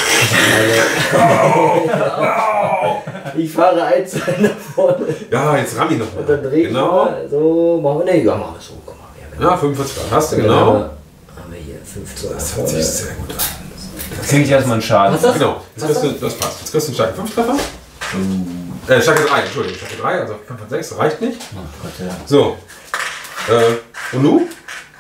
Also, ich fahre eins nach vorne Ja, jetzt ramm ich noch mal. und dann drehe ich Genau. mal. So, machen wir, ne, ja, machen wir so. Guck mal, ja, genau. Ja, fünfundvierzig Grad hast du, Und dann genau. Haben wir, haben wir hier fünf Zoll. Das hört sich sehr gut an. Jetzt kriege ich erstmal einen Schaden. Was ist das? Genau, jetzt kriegst du, das passt. Jetzt kriegst du einen starken fünf Treffer. Äh, starke drei, Entschuldigung, starke drei, also fünf und sechs reicht nicht. Oh Gott, ja. So. Äh, und du?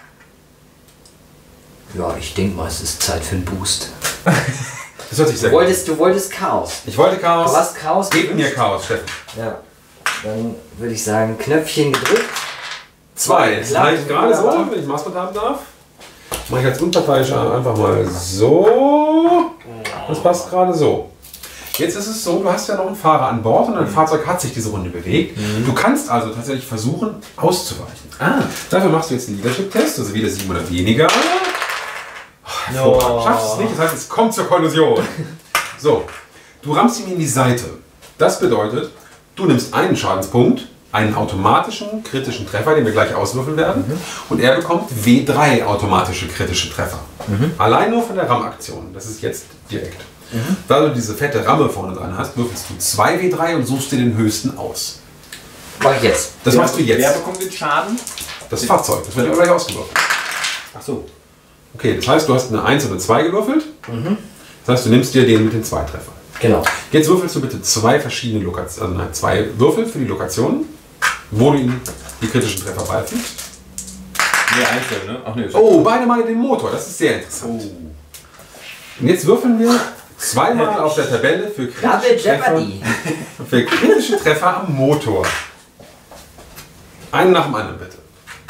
Ja, ich denke mal, es ist Zeit für einen Boost. Das hört sich sehr Du gut an. wolltest, du wolltest Chaos. Ich wollte Chaos. Du hast Chaos Gib mir gewünscht. Chaos, Steffen. Ja. Dann würde ich sagen, Knöpfchen gedrückt. Zwei. Das Klappt reicht gerade so, wunderbar. wenn ich Maßband haben darf. Mache ich als Unparteiischer einfach mal so. Das passt gerade so. Jetzt ist es so, du hast ja noch einen Fahrer an Bord und dein Fahrzeug hat sich diese Runde bewegt. Du kannst also tatsächlich versuchen, auszuweichen. Ah. Dafür machst du jetzt einen Leadership-Test, also wieder sieben oder weniger. Oh, hervorragend. Schaffst es nicht, das heißt, es kommt zur Kollision. So, du rammst ihn in die Seite. Das bedeutet, du nimmst einen Schadenspunkt, einen automatischen kritischen Treffer, den wir gleich auswürfeln werden, Mhm. und er bekommt W drei automatische kritische Treffer. Allein nur von der Rammaktion. Das ist jetzt direkt. Mhm. Da du diese fette Ramme vorne dran hast, würfelst du zwei W drei und suchst dir den höchsten aus. Mach ich jetzt. Das machst du Wer jetzt. bekommt den Schaden? Das Fahrzeug, das wird aber gleich ausgewürfelt. Ach so. Okay, das heißt, du hast eine eins oder zwei gewürfelt. Mhm. Das heißt, du nimmst dir den mit den zwei Treffern. Genau. Jetzt würfelst du bitte zwei verschiedene Lokationen, also nein, zwei Würfel für die Lokationen, wo du ihm die kritischen Treffer beifügst. Nee, einzeln, ne? Ach nee. ist- Oh, beide Male den Motor, das ist sehr interessant. Und jetzt würfeln wir zweimal auf der Tabelle für Double kritische, Treffer, Jeopardy. für kritische Treffer am Motor. Einen nach dem anderen bitte.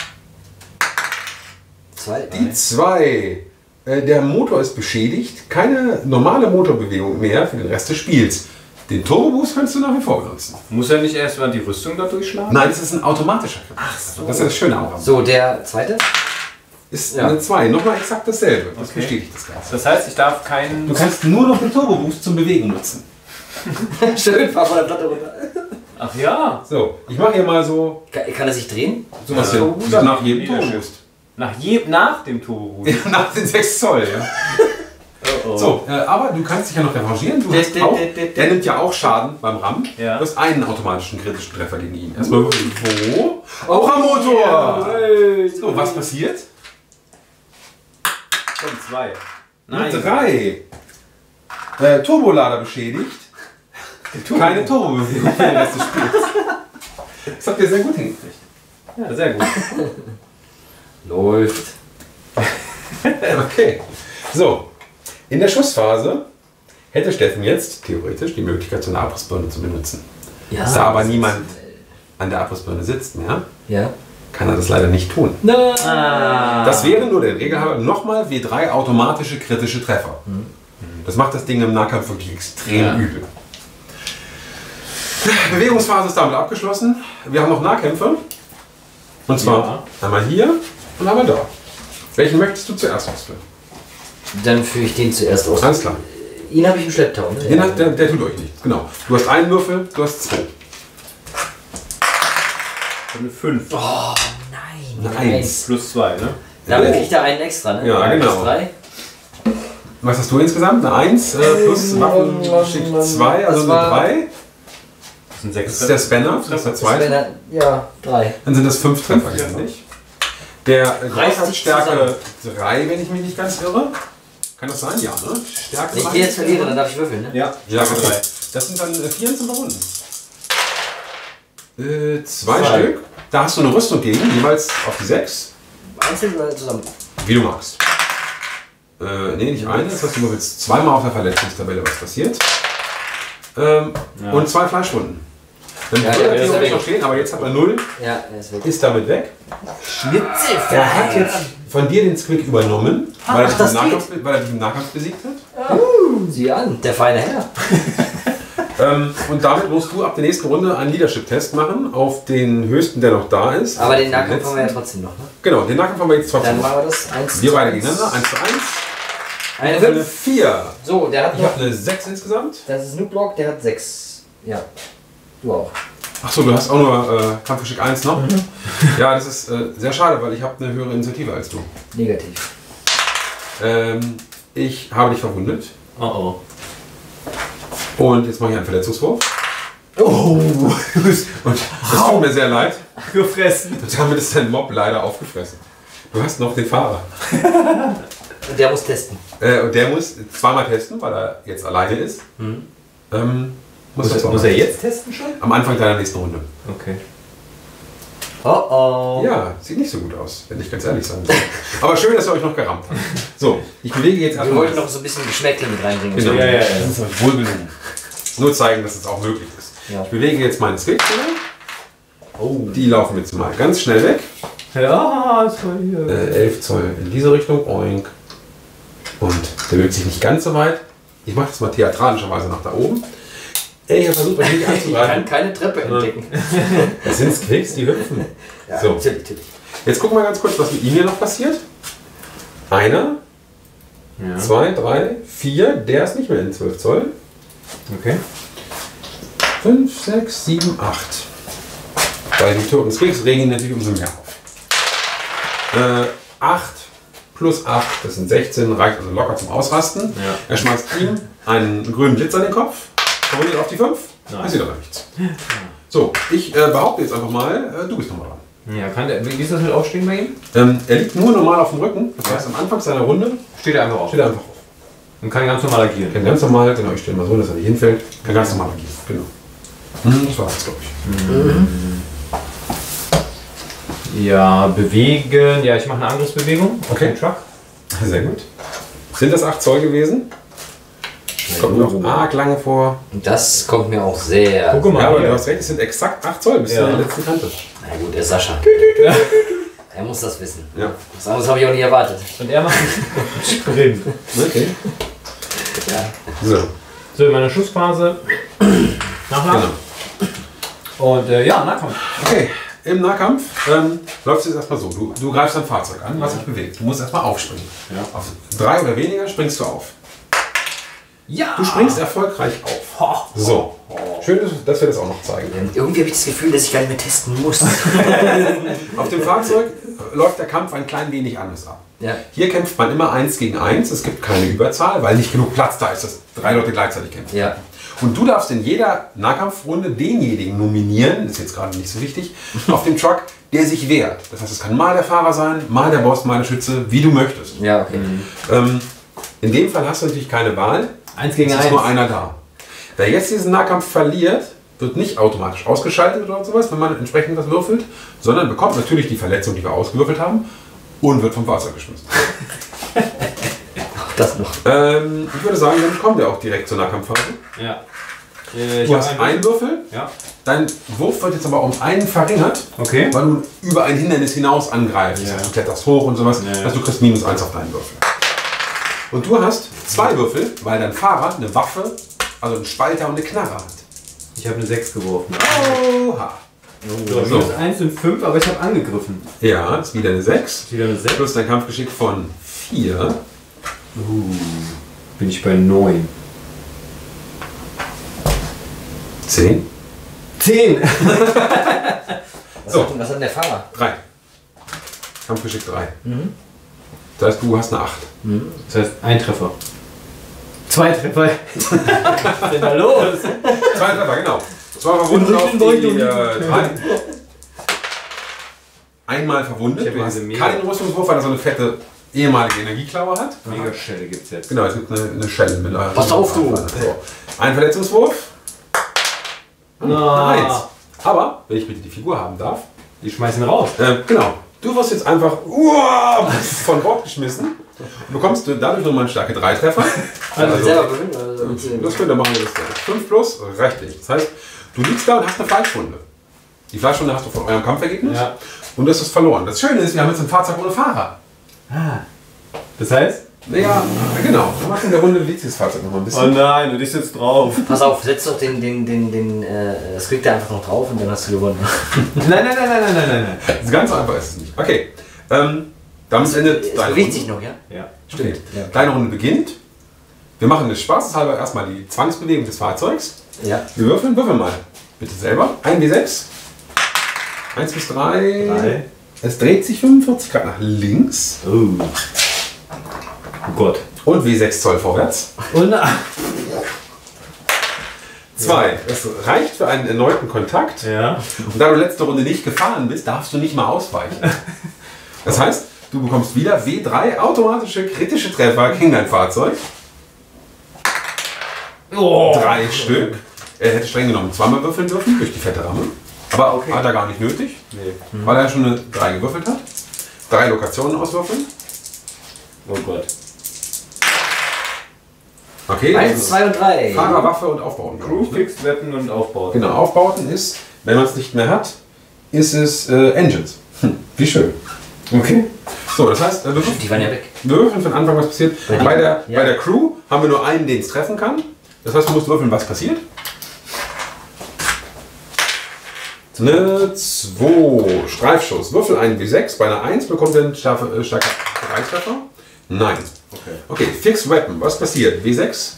Zwei, Die drei. zwei. Äh, Der Motor ist beschädigt. Keine normale Motorbewegung mehr für den Rest des Spiels. Den Turbo-Boost kannst du nach wie vor benutzen. Muss er nicht erst mal die Rüstung da durchschlagen? Nein, das ist ein automatischer Griff. Ach so. Das ist das Schöne auch. So, der zweite. Ist Ja. eine zwei. Nochmal exakt dasselbe. Das Okay. bestätigt das Ganze. Das heißt, ich darf keinen. Du kannst nur noch den Turbo-Boost zum Bewegen nutzen. Schön, fahr von der Platte runter. Ach ja. So, ich mache hier mal so Kann, kann er sich drehen? sowas Ja. hier. Nach jedem Leadership. Turbo-Boost. Nach, je, nach dem Turbo. Ja, nach den sechs Zoll, ja. Oh, oh. So, äh, aber du kannst dich ja noch revanchieren. Du hast Det, auch, det, det, det. der nimmt ja auch Schaden beim Rammen. Ja. Du hast einen automatischen kritischen Treffer gegen ihn. Erstmal würfeln. Wo? Auch am Motor! So, was passiert? Schon zwei. Nein. Drei. Äh, Turbolader beschädigt. Keine Turbobewegung für den Rest des Spiels. Das habt ihr sehr gut hingekriegt. Ja, sehr gut. Läuft. Okay. So. In der Schussphase hätte Steffen jetzt theoretisch die Möglichkeit, so eine Abrissbirne zu benutzen. Ja. Da aber niemand an der Abrissbirne sitzt mehr, Ja. kann er das leider nicht tun. Nein. Das wäre nur der Regelhalber nochmal W drei automatische kritische Treffer. Das macht das Ding im Nahkampf wirklich extrem Ja. übel. Bewegungsphase ist damit abgeschlossen. Wir haben noch Nahkämpfe. Und zwar Ja. einmal hier und einmal da. Welchen möchtest du zuerst ausführen? Dann führe ich den zuerst aus. Alles klar. Ihn habe ich im Schlepptau. Ne? Den hat, der, der tut euch nichts. Genau. Du hast einen Würfel, du hast zwei. Eine fünf. Oh, nein. Eine nein. Eins. Plus zwei, ne? Damit kriegt er einen extra, ne? Ja, genau. Plus drei. Was hast du insgesamt? Eine eins äh, plus Waffenschicht zwei, also Das eine war- drei. Das sind sechs. Das ist der Spanner, das ist der Das wäre zweite. dann, ja, drei. Dann sind das fünf Treffer, Ja. nicht? Der Groß Reißt hat sich Stärke drei, wenn ich mich nicht ganz irre. Kann das sein? Ja, ne? Stärke Wenn ich drei. den jetzt verliere, dann darf ich würfeln, ne? Ja, Ja, Stärke okay. drei. Das sind dann äh, vier zum Runden. Äh, zwei, Zwei. Stück. Da hast du eine Rüstung gegen, jeweils auf die sechs. Einzeln oder zusammen? Wie du magst. Äh, nee, nicht eine. Das heißt, du willst zweimal auf der Verletzungstabelle, was passiert. Ähm, Ja. Und zwei Fleischwunden. Dann Ja, würde ja, er ist er theoretisch weg. noch stehen, aber jetzt hat er null, Ja, er ist weg. ist damit weg. Schnitzel. Er hat jetzt von dir den Squick übernommen, weil, er dich das im Nahkampf, weil er dich im Nahkampf besiegt hat. Sieh an, der feine Herr. Ähm, und damit musst du ab der nächsten Runde einen Leadership-Test machen auf den höchsten, der noch da ist. Aber Auf den Nahkampf letzten. haben wir ja trotzdem noch, ne? Genau, den Nahkampf haben wir jetzt trotzdem Dann noch. machen wir das. Eins Wir zu beide eins. gegeneinander, eins zu eins. Eine Eine fünf. vier. So, der hat Ich noch. habe eine sechs insgesamt. Das ist Snoop Block, der hat sechs. Ja. Du auch. Achso, du hast auch nur äh, Kampfgeschick eins noch. Ja, das ist äh, sehr schade, weil ich habe eine höhere Initiative als du. Negativ. Ähm, ich habe dich verwundet. Oh oh. Und jetzt mache ich einen Verletzungswurf. Oh! Und es tut mir sehr leid. Gefressen. Und damit ist dein Mob leider aufgefressen. Du hast noch den Fahrer. Und der muss testen. Äh, und der muss zweimal testen, weil er jetzt alleine ist. Mhm. Ähm, muss Muss, er, er, muss er jetzt testen schon? Am Anfang deiner nächsten Runde. Okay. Oh oh. Ja, sieht nicht so gut aus, wenn ich ganz ehrlich sein soll. Aber schön, dass ihr euch noch gerammt habt. So, ich bewege jetzt Wir erstmal. wollten noch so ein bisschen Geschmäckle mit reinbringen. Genau. Ja, ja, ja. Das ist euch wohlgelungen. Nur zeigen, dass es auch möglich ist. Ja. Ich bewege jetzt meine Squicks. Oh. Die laufen jetzt mal ganz schnell weg. Ja, das war hier. Äh, elf Zoll in diese Richtung. Oink. Und der bewegt sich nicht ganz so weit. Ich mache das mal theatralischerweise nach da oben. Ich habe versucht, mich nicht Ich kann anzugreifen. keine Treppe entdecken. Das sind Squicks, die hüpfen. Ja, So. natürlich, natürlich. Jetzt gucken wir ganz kurz, was mit ihm hier noch passiert. Einer, Ja. zwei, drei, vier. Der ist nicht mehr in zwölf Zoll. Okay. fünf, sechs, sieben, acht. Bei den Toten Squicks regen ihn natürlich umso mehr auf. Äh, acht plus acht, das sind sechzehn, reicht also locker zum Ausrasten. Ja. Er schmeißt ihm einen grünen Blitz an den Kopf, verwundet auf die fünf. Nein. Passiert aber nichts. So, ich äh, behaupte jetzt einfach mal, äh, du bist nochmal dran. Ja, kann der, wie ist das mit Aufstehen bei ihm? Ähm, er liegt nur normal auf dem Rücken. Das heißt, am Anfang seiner Runde Steht er einfach auf. steht er einfach auf. Und kann ganz normal agieren. Kann ganz normal, genau, ich stelle mal so, dass er nicht hinfällt. Kann ganz normal agieren. Genau. Mhm, das war das, glaube ich. Ja, bewegen. Ja, ich mache eine Angriffsbewegung auf Okay. den Truck. Sehr gut. Sind das acht Zoll gewesen? Kommt mir auch arg lange vor. Und das kommt mir auch sehr. Guck mal. Ja, aber hier. du hast recht, es sind exakt acht Zoll bis Ja. zu der letzten Kante. Na gut, der Sascha. Er muss das wissen. Ja. Was anderes habe ich auch nie erwartet. Und er macht einen Sprint. Okay. Ja. So, So, in meiner Schussphase. Nachladen. genau. Und äh, ja, Nahkampf. Okay, im Nahkampf ähm, läuft es jetzt erstmal so. Du, du greifst dein Fahrzeug an, was sich bewegt. Du musst erstmal aufspringen. Ja. Auf drei oder weniger springst du auf. Ja! Du springst erfolgreich auf. Ho. So, schön, dass wir das auch noch zeigen. Ähm, Irgendwie habe ich das Gefühl, dass ich gar nicht mehr testen muss. Auf dem Fahrzeug läuft der Kampf ein klein wenig anders ab. Ja. Hier kämpft man immer eins gegen eins. Es gibt keine Überzahl, weil nicht genug Platz da ist, dass drei Leute gleichzeitig kämpfen. Ja. Und du darfst in jeder Nahkampfrunde denjenigen nominieren, ist jetzt gerade nicht so wichtig, auf dem Truck, der sich wehrt. Das heißt, es kann mal der Fahrer sein, mal der Boss, mal der Schütze, wie du möchtest. Ja, okay. Ähm, in dem Fall hast du natürlich keine Wahl. Eins gegen Es ist eins. nur einer da. Wer jetzt diesen Nahkampf verliert, wird nicht automatisch ausgeschaltet oder sowas, wenn man entsprechend was würfelt, sondern bekommt natürlich die Verletzung, die wir ausgewürfelt haben, und wird vom Fahrzeug geschmissen. Auch das noch. Ähm, ich würde sagen, dann kommen wir auch direkt zur Nahkampfphase. Ja. Äh, ich Du hab hast einen Würfel, Ja. dein Wurf wird jetzt aber um einen verringert, Okay. weil du über ein Hindernis hinaus angreifst. Ja. Das heißt, du kletterst hoch und sowas. Ja, ja. Das heißt, du kriegst minus eins auf deinen Würfel. Und du hast zwei Würfel, weil dein Fahrer eine Waffe, also einen Spalter und eine Knarre hat. Ich habe eine sechs geworfen. Oha. So, So. minus eins sind fünf, aber ich habe angegriffen. Ja, ist wieder eine sechs. Ist wieder eine sechs. Plus dein Kampfgeschick von vier. Uh, bin ich bei neun. zehn. zehn! Was, So. hat, was hat denn der Fahrer? drei. Kampfgeschick drei. Das heißt, du hast eine acht. Das heißt, ein Treffer. Zwei Treffer. Was ist denn da los? Zwei Treffer, genau. Zwei verwundet auf die äh, drei. Einmal verwundet. Ich hab Du ja hast diese mega- keinen Rüstungswurf, weil er so eine fette ehemalige Energieklaue hat. Megaschelle gibt's jetzt. Genau, es gibt eine, eine Schelle mit einer. Pass auf, du! So. Ein Verletzungswurf. Ah. Eins. Aber, wenn ich bitte die Figur haben darf, Die schmeißen raus. äh, genau. Du wirst jetzt einfach uah, von Bord geschmissen und bekommst du dadurch nochmal eine starke drei Treffer. Also, Also, selber gewinnen? Also, das könnt ihr machen, wir das gleich. fünf plus, reicht nicht. Das heißt, du liegst da und hast eine Fleischwunde. Die Fleischwunde hast du von eurem Kampfergebnis Ja. und das ist verloren. Das Schöne ist, wir haben jetzt ein Fahrzeug ohne Fahrer. Das heißt? Naja, genau. Wir machen in der Runde liegt das Fahrzeug noch mal ein bisschen. nein, du sitzt drauf. Pass auf, setz doch den, den, den, den, äh, das kriegt er einfach noch drauf und dann hast du gewonnen. Nein, nein, nein, nein, nein, nein, nein. Das ganz einfach ist es nicht. Okay, ähm, damit endet Es deine bewegt Runde. sich noch, ja? Ja. Stimmt. Ja. Deine Runde beginnt. Wir machen das spaßeshalber erstmal die Zwangsbewegung des Fahrzeugs. Ja. Wir würfeln, würfeln mal. Bitte selber. ein W sechs. eins bis drei. Drei. Es dreht sich fünfundvierzig Grad nach links. Oh. Gott. Und W sechs Zoll vorwärts. Und Zwei. Das reicht für einen erneuten Kontakt. ja. Und da du letzte Runde nicht gefahren bist, darfst du nicht mal ausweichen. Das heißt, du bekommst wieder W drei automatische kritische Treffer gegen dein Fahrzeug. Oh. Drei Stück. Er hätte streng genommen zweimal würfeln dürfen durch die fette Ramme. Aber Okay. hat er gar nicht nötig, Nee. weil er schon eine drei gewürfelt hat. Drei Lokationen auswürfeln. Oh Gott. Okay. Eins, zwei und drei. Fahrer, Waffe und Aufbauten. Crew, Fixed Weapon und Aufbau. Genau, Aufbauten ist, wenn man es nicht mehr hat, ist es äh, Engines. Hm, wie schön. Okay. So, das heißt, äh, wir Die waren ja weg. wir würfeln von Anfang, was passiert. Bei Bei, dir? der, Ja. bei der Crew haben wir nur einen, den es treffen kann. Das heißt, du musst würfeln, was passiert. Eine zwei. Streifschuss. Würfel einen W sechs. Bei einer eins bekommt er einen starke, äh, starke drei Treffer. Nein. Okay. Okay, Fixed Weapon. Was passiert? W sechs.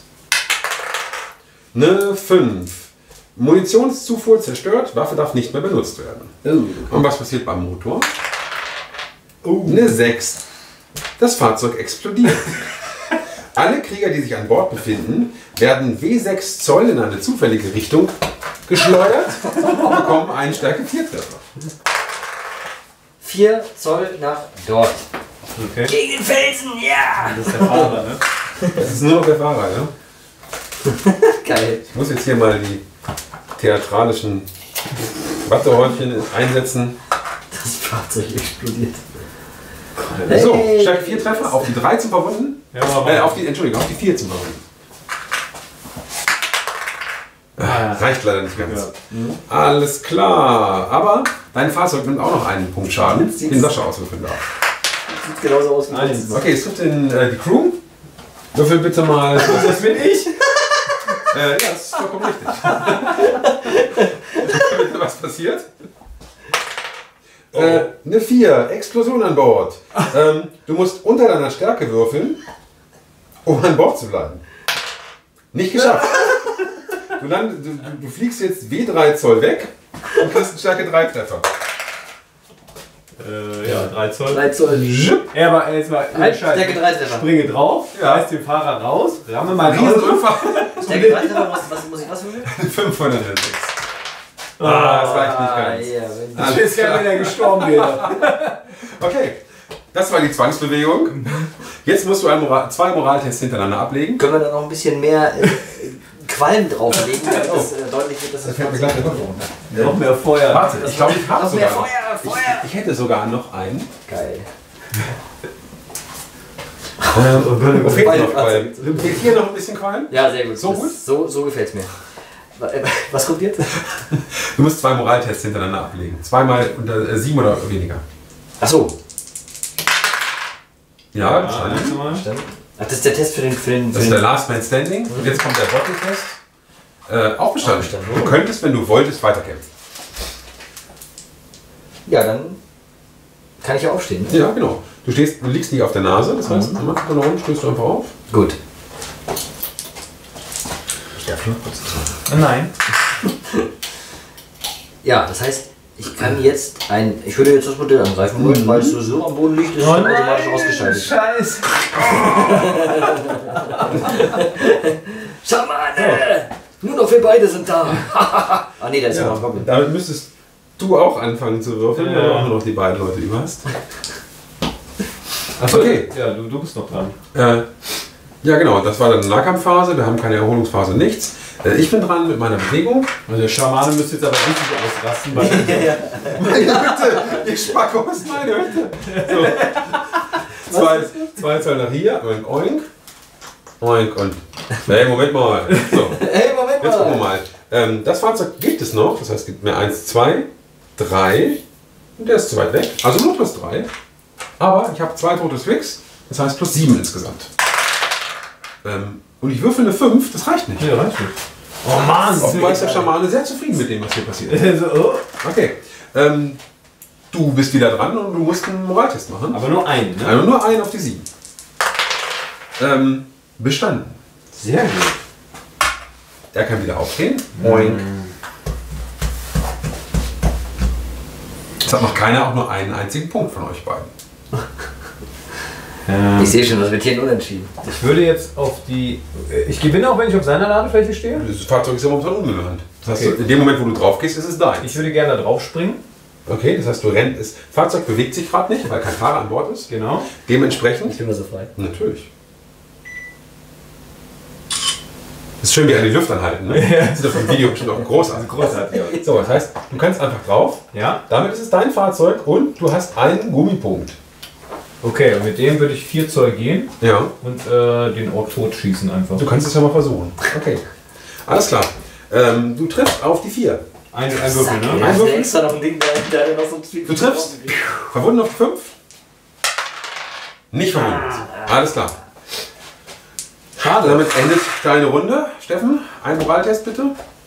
Eine fünf. Munitionszufuhr zerstört. Waffe darf nicht mehr benutzt werden. Oh. Und was passiert beim Motor? Eine sechs. Das Fahrzeug explodiert. Alle Krieger, die sich an Bord befinden, werden W sechs Zoll in eine zufällige Richtung geschleudert und bekommen einen Stärke vier Treffer. Vier Zoll nach dort. Okay. Gegen den Felsen, ja! Das ist der Fahrer, ne? Das ist nur noch der Fahrer, ja? Geil. Ich muss jetzt hier mal die theatralischen Wattehäubchen einsetzen. Das Fahrzeug explodiert. So, Hey. Stärke vier Treffer, auf die drei zu verwunden. Ja, aber Äh, auf die, Entschuldigung, auf die vier zu verwunden. Ah, Reicht leider nicht ganz. Ja. Alles klar. Aber dein Fahrzeug nimmt auch noch einen Punkt Schaden, Sieht's- den Sascha auswürfeln darf. Sieht genauso aus wie Eins. das. Okay, es trifft den, äh, die Crew. Würfel bitte mal. Das bin ich. Äh, ja, das ist vollkommen richtig. Bitte, was passiert? Äh, eine vier. Explosion an Bord. Ähm, du musst unter deiner Stärke würfeln, um an Bord zu bleiben. Nicht geschafft. Du, land, du, du fliegst jetzt W drei Zoll weg und kriegst einen Stärke drei Treffer. Äh, ja, drei Zoll. drei Zoll. Er war jetzt mal Halt, Stärke drei Treffer. Springe drauf, Ja. reiß den Fahrer raus, ramme mal raus. Riesenunfall. Stärke drei Treffer, was, was muss ich was würfeln? fünfhundertsechs. Ah, das reicht nicht ganz. ja, wenn Ich weiß ja, wenn er gestorben wäre. Okay, das war die Zwangsbewegung. Jetzt musst du ein Moral, zwei Moraltests hintereinander ablegen. Können wir da noch ein bisschen mehr äh, Qualm drauflegen, damit das äh, deutlich wird, dass das fällt mir gleich noch Noch mehr Feuer. Warte, ich glaube, ich habe Noch mehr sogar. Feuer, Feuer! Ich, ich hätte sogar noch einen. Geil. Ähm, wo fehlt Qualm. noch Qualm? Fehlt hier noch ein bisschen Qualm? Ja, sehr gut. So Das- gut? So, so gefällt es mir. Was kommt jetzt? Du musst zwei Moraltests hintereinander ablegen. Zweimal unter äh, sieben oder weniger. Achso. Ja, Ja, das, war eins mal. Ach, das ist der Test für den. Für den, für das ist den der Last Man Standing. Und jetzt kommt der Bottle-Test. Äh, auch bestanden. Auch bestanden. Du könntest, wenn du wolltest, weiterkämpfen. Ja, dann kann ich ja aufstehen. Ne? Ja, genau. Du, stehst, du liegst nicht auf der Nase, das heißt, einmal von da unten stößt du einfach auf. Gut. Ich darf nur kurz. Nein. Ja, das heißt, ich kann jetzt ein. Ich würde jetzt das Modell angreifen wollen, weil es sowieso am Boden liegt, ist es Oh automatisch ausgeschaltet. Scheiße. Schamane! Nur noch wir beide sind da! Ah nee, da ist ja noch ein Goblin. Damit müsstest du auch anfangen zu würfeln, Ja. weil du auch nur noch die beiden Leute über hast. Achso, Okay. Ja, du, du bist noch dran. Äh, ja, genau, das war dann Nahkampfphase, wir haben keine Erholungsphase, nichts. Äh, ich bin dran mit meiner Bewegung. Also der Schamane müsste jetzt aber richtig ausrasten, weil Meine Hütte! Ihr Spackos, meine Hütte! So. Zwei, zwei Zoll nach hier, oink, oink. Oink und. Hey, Moment mal. So, Hey, Moment jetzt gucken wir mal! mal. Ähm, das Fahrzeug gibt es noch, das heißt, es gibt mir eins, zwei, drei. Und der ist zu weit weg. Also nur plus drei. Aber ich habe zwei tote Swix, das heißt plus sieben insgesamt. Ähm, und ich würfel eine fünf, das reicht nicht. Ja, reicht nicht. Oh Mann! Offenbar ist der Schamane sehr zufrieden mit dem, was hier passiert. Also, oh. Okay. Ähm, du bist wieder dran und du musst einen Moraltest machen. Aber nur einen, ne? Also nur einen auf die sieben. Ähm, bestanden. Sehr gut. Er kann wieder aufstehen. Oink. Es hat noch keiner auch nur einen einzigen Punkt von euch beiden. Ähm, Ich sehe schon, das wird hier ein Unentschieden. ich würde jetzt auf die... Ich gewinne auch, wenn ich auf seiner Ladefläche stehe? Das Fahrzeug ist ja momentan unbekannt. Das heißt, Okay. in dem Moment, wo du drauf gehst, ist es dein. Ich würde gerne da drauf springen. Okay, das heißt, du rennst. Das Fahrzeug bewegt sich gerade nicht, weil kein Fahrer an Bord ist. Genau. Dementsprechend. Ich bin mal so frei. Natürlich. Das ist schön, wie an die Luft anhalten, ne? Das ist auf dem Video bestimmt auch großartig. Großartig. Ja. So, das heißt, du kannst einfach drauf. Ja. Damit ist es dein Fahrzeug und du hast einen Gummipunkt. Okay, und mit dem würde ich vier Zoll gehen Ja. und äh, den Ork totschießen einfach. Du kannst es ja mal versuchen. Okay. Alles klar. Ähm, du triffst auf die vier. Ein, ein Würfel, Ja, ne? hast du Würfel? extra noch ein Ding, der, der noch so ein Street Du triffst. Verwunden auf die fünf. Nicht verwundet. Alles klar. Schade. Damit endet deine Runde. Steffen, ein Moraltest bitte.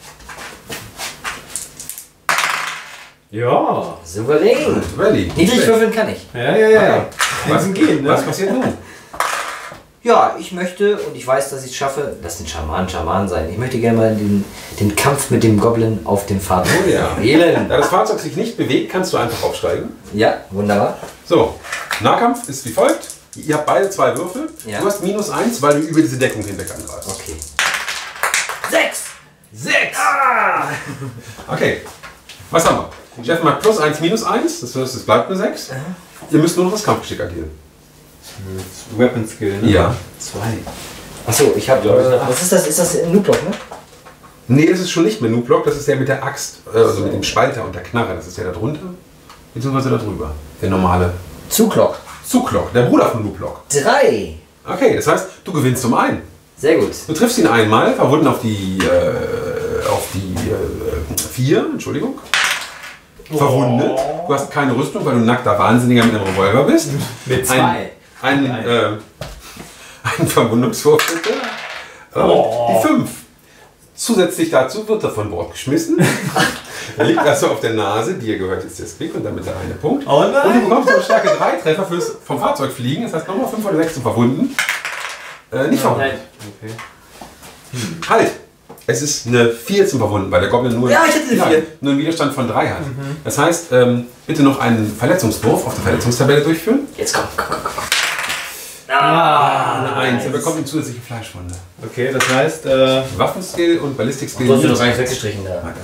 Ja. Souverän. Valley. Niedrig würfeln kann ich. Ja, ja, ja. Okay. Was, gehen, ne? was passiert nun? Ja, ich möchte, und ich weiß, dass ich es schaffe, lass den Schaman Schaman sein. Ich möchte gerne mal den, den Kampf mit dem Goblin auf dem Fahrzeug Oh ja. wählen. Da das Fahrzeug sich nicht bewegt, kannst du einfach aufsteigen. Ja, wunderbar. So, Nahkampf ist wie folgt. Ihr habt beide zwei Würfel. Ja. Du hast minus eins, weil du über diese Deckung hinweg angreifst. Okay. Sechs! Sechs! Okay, was haben wir? Steffen hat plus eins, minus eins, das heißt, es bleibt eine sechs. Ihr müsst nur noch das Kampfgeschick addieren. Weapon Skill, ne? Ja. Zwei. Achso, ich habe. Glaub ich, Äh, ne? was ist das? Ist das ein Noob-Block, ne? Nee, das ist schon nicht mehr Noob-Block, das ist der mit der Axt, äh, also mit dem Spalter und der Knarre. Das ist der da drunter, beziehungsweise da drüber. Der normale Zuglock. Zuglock, der Bruder von Noob-Block. Drei. Okay, das heißt, du gewinnst um einen. Sehr gut. Du triffst ihn einmal, verwunden auf die, äh, auf die äh, vier, Entschuldigung. Verwundet. Du hast keine Rüstung, weil du ein nackter Wahnsinniger mit einem Revolver bist. Mit Ein, zwei. ein, Ein. äh, ein Verwundungswurf bitte. Und Oh. die fünf. Zusätzlich dazu wird er von Bord geschmissen. Er liegt also auf der Nase, dir gehört jetzt der Stick und damit der eine Punkt. Oh nein. Und du bekommst noch Stärke drei Treffer fürs vom Fahrzeug fliegen. Das heißt nochmal fünf oder sechs zu verwunden. Äh, nicht verwunden. Okay. Halt! Es ist eine vier zum Verwunden, weil der Goblin nur, Ja, ich hatte eine vier. nur einen Widerstand von drei hat. Das heißt, ähm, bitte noch einen Verletzungswurf auf der Verletzungstabelle durchführen. Jetzt komm, komm, komm, komm. Ah, Eine eins. Er bekommt eine zusätzliche Fleischwunde. Okay, das heißt, äh, Waffenskill und Ballistikskill. Du hast doch gar nicht weggestrichen da. Hat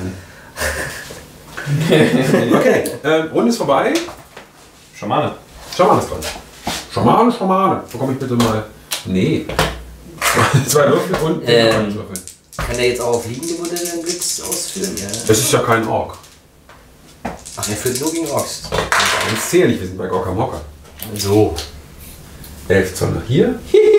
einen. Okay, ähm, Runde ist vorbei. Schamane. Schamane ist dran. Schamane, Schamane. Bekomme ich bitte mal. Nee. Zwei Würfel und Ähm. einen Würfel. Kann der jetzt auch auf liegende Modelle den Blitz ausführen? Ja. Das ist ja kein Ork. Ach, er führt nur gegen Orks. Uns zählen nicht, wir sind bei Gorka Mocker. So. elf Zoll hier.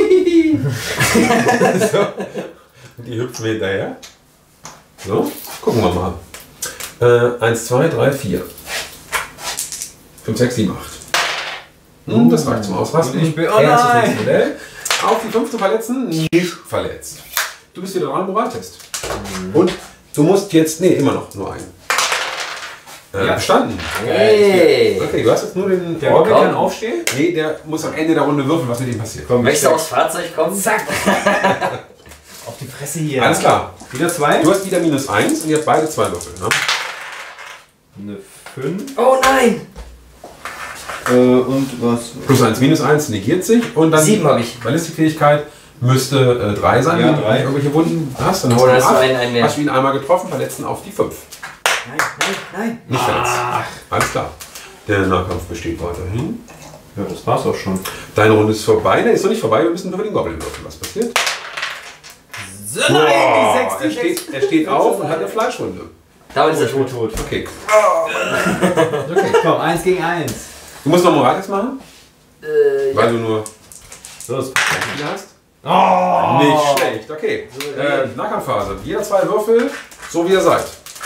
So. Und die hüpfen wir hinterher. So, gucken wir mal. Äh, eins, zwei, drei, vier. fünf, sechs, sieben, acht. Hm, das reicht zum Ausrasten. Und ich bin- oh Erstes nein! nächste Modell. Auf die fünf zu verletzen, nicht verletzt. Du bist wieder dran, Moraltest. Und du musst jetzt, nee, immer noch, nur einen. Äh, Ja. Bestanden. Hey! Okay, du hast jetzt nur den Der Orgel. Orgel kann aufstehen? Nee, der muss am Ende der Runde würfeln, was mit ihm passiert. Komm, Möchtest du aufs Fahrzeug kommen? Zack! Auf die Fresse hier. Alles klar. Wieder zwei? Du hast wieder minus eins und ihr habt beide zwei Würfel. Ne? Eine fünf. Oh nein! Äh, und was? Plus eins, minus eins negiert sich. Und dann Sieben habe ich. Ballistikfähigkeit müsste äh, drei sein, Ja, wenn du drei. irgendwelche Wunden hast. Dann hast Oh, du da hast du acht. einen- einen mehr. Hast du ihn einmal getroffen, verletzen auf die fünf. Nein, nein, nein. Nicht verletzt. Alles klar. Der Nahkampf besteht weiterhin. Ja, das war's auch schon. Deine Runde ist vorbei. Ne, ist noch nicht vorbei. Wir müssen nur über den Goblin würfeln. Was passiert? So, Boah, nein, die er, sechs, die steht, sechs. er steht auf und hat eine Fleischwunde. Damit ist er tot. tot. Okay. Okay, komm, eins gegen eins. Du musst noch Morales machen, Äh, weil du nur So, das vier hast. Oh! Nicht schlecht, okay. Äh, Nahkampfphase. Jeder zwei Würfel, so wie ihr seid.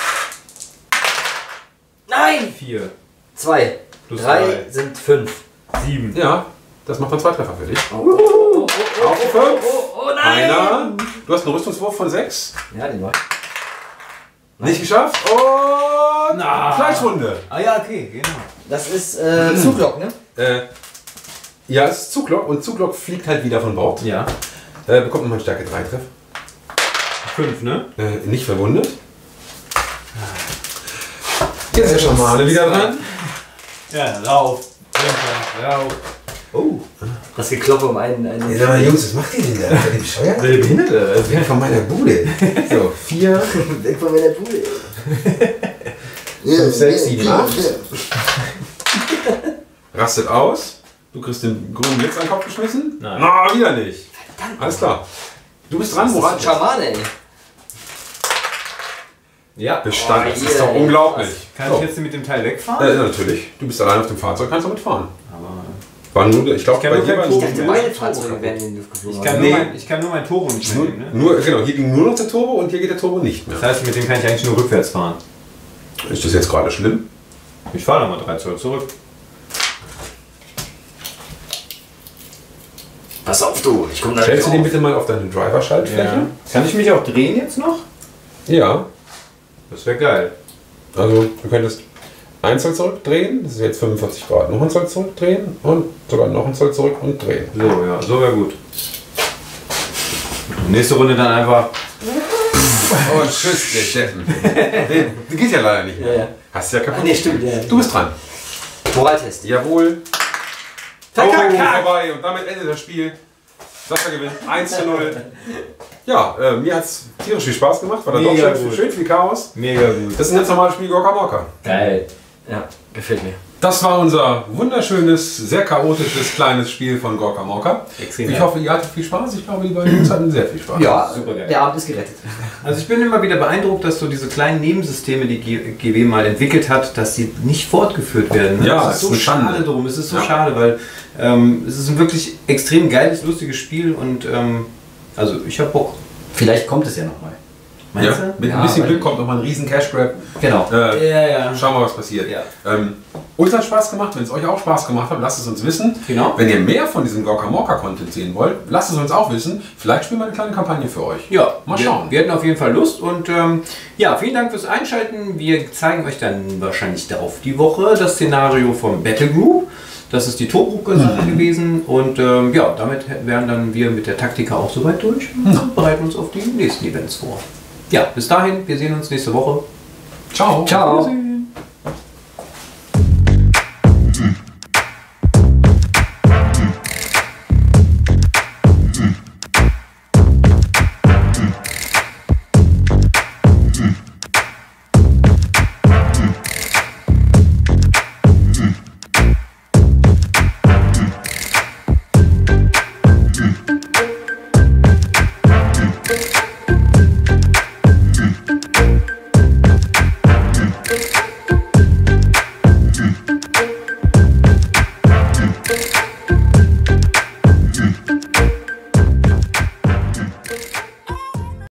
nein! Vier. Zwei. Plus Drei drei. sind fünf. Sieben. Ja, das macht dann zwei Treffer für dich. Oh, oh, oh, oh, Auf die fünf. oh, oh nein! Einer. Du hast einen Rüstungswurf von sechs. Ja, den war. Nicht geschafft. Und Na. Fleischwunde. Ah ja, okay, genau. Das ist äh, Zuglock, ne? Äh, ja, es ist Zuglock und Zuglock fliegt halt wieder von Bord. Ja. Äh, bekommt nochmal einen Stärke drei Treff. Fünf, ne? Äh, nicht verwundet. Jetzt ist der Schamane wieder dran. Ja, rauf. Runter, rauf. Oh. Das Gekloppe um einen. einen Ja, sag mal, Jungs, was macht ihr denn da? Seid ihr bescheuert? Der Behinderte. Das weg von meiner Bude. So, vier, Weg von meiner Bude. fünf, sechs, sieben, acht. Rastet aus. Du kriegst den grünen Blitz an den Kopf geschmissen. Nein. Na, wieder nicht. Verdammt. Alles klar. Du bist dran, Das ist Murat. ein Schamane, ey. Ja. Bestanden. Oh, Das hier, ist doch ey. unglaublich. Kann So. ich jetzt mit dem Teil wegfahren? Ja, natürlich. Du bist allein auf dem Fahrzeug, kannst du mitfahren. Aber War nur, ich glaube, Ich kann bei nur dir kein war Turbo. Ich dachte, nur, beide nur, Fahrzeuge werden in die Luft geflogen. ich kann, Nee. nur mein, ich kann nur mein Turbo nicht mehr nehmen. Ne? nur, genau, hier ging nur noch der Turbo und hier geht der Turbo nicht mehr. Das heißt, mit dem kann ich eigentlich nur rückwärts fahren. Ist das jetzt gerade schlimm? Ich fahre nochmal drei Zoll zurück. Pass auf, du. Ich komme da Stellst du nicht den auf. bitte mal auf deine Driver-Schaltfläche? Kann ich mich auch drehen jetzt noch? Ja. Das wäre geil. Also du könntest ein Zoll zurückdrehen, das ist jetzt fünfundvierzig Grad, noch ein Zoll zurückdrehen und sogar noch ein Zoll zurück und drehen. So, ja, so wäre gut. Nächste Runde dann einfach. Oh, tschüss, der Steffen. Der geht ja leider nicht mehr. Ja, ja. Hast du ja kaputt. Ah, nee, stimmt, ja. Du bist dran. Moraltest. Jawohl. Oh, Verkackt. vorbei und damit endet das Spiel. Sascha gewinnt eins zu null. Ja, äh, mir hat es tierisch viel Spaß gemacht, war da doch Mega schön, gut. schön viel Chaos. Mega gut. Das ist ein ganz normales Spiel Gorka Morka. Geil. Ja, gefällt mir. Das war unser wunderschönes, sehr chaotisches, kleines Spiel von Gorka Morka. Extrem Ich geil. hoffe, ihr hattet viel Spaß. Ich glaube, die beiden Jungs hatten sehr viel Spaß. Ja, Super geil. der Abend ist gerettet. Also ich bin immer wieder beeindruckt, dass so diese kleinen Nebensysteme, die G- GW mal entwickelt hat, dass sie nicht fortgeführt werden. Ne? Ja, es es ist so ist eine Schande. schade drum. Es ist so Ja. schade, weil ähm, es ist ein wirklich extrem geiles, lustiges Spiel und ähm, also ich hab Bock. Vielleicht kommt es ja nochmal. Meinst Ja, du? mit Ja, ein bisschen weil- Glück kommt noch mal ein riesen Cash Grab. Genau. Äh, Ja, ja. Schauen wir mal, was passiert. Ja. Ähm, uns hat Spaß gemacht. Wenn es euch auch Spaß gemacht hat, lasst es uns wissen. Genau. Wenn ihr mehr von diesem Gorka Morka Content sehen wollt, lasst es uns auch wissen. Vielleicht spielen wir eine kleine Kampagne für euch. Ja, Mal wir, schauen. wir hätten auf jeden Fall Lust und ähm, ja, vielen Dank fürs Einschalten. Wir zeigen euch dann wahrscheinlich darauf die Woche das Szenario vom Battle Group. Das ist die Tobruk-Sache Mhm. gewesen und ähm, ja, damit wären dann wir mit der Taktika auch soweit durch und bereiten uns auf die nächsten Events vor. Ja, bis dahin, wir sehen uns nächste Woche. Ciao. Ciao.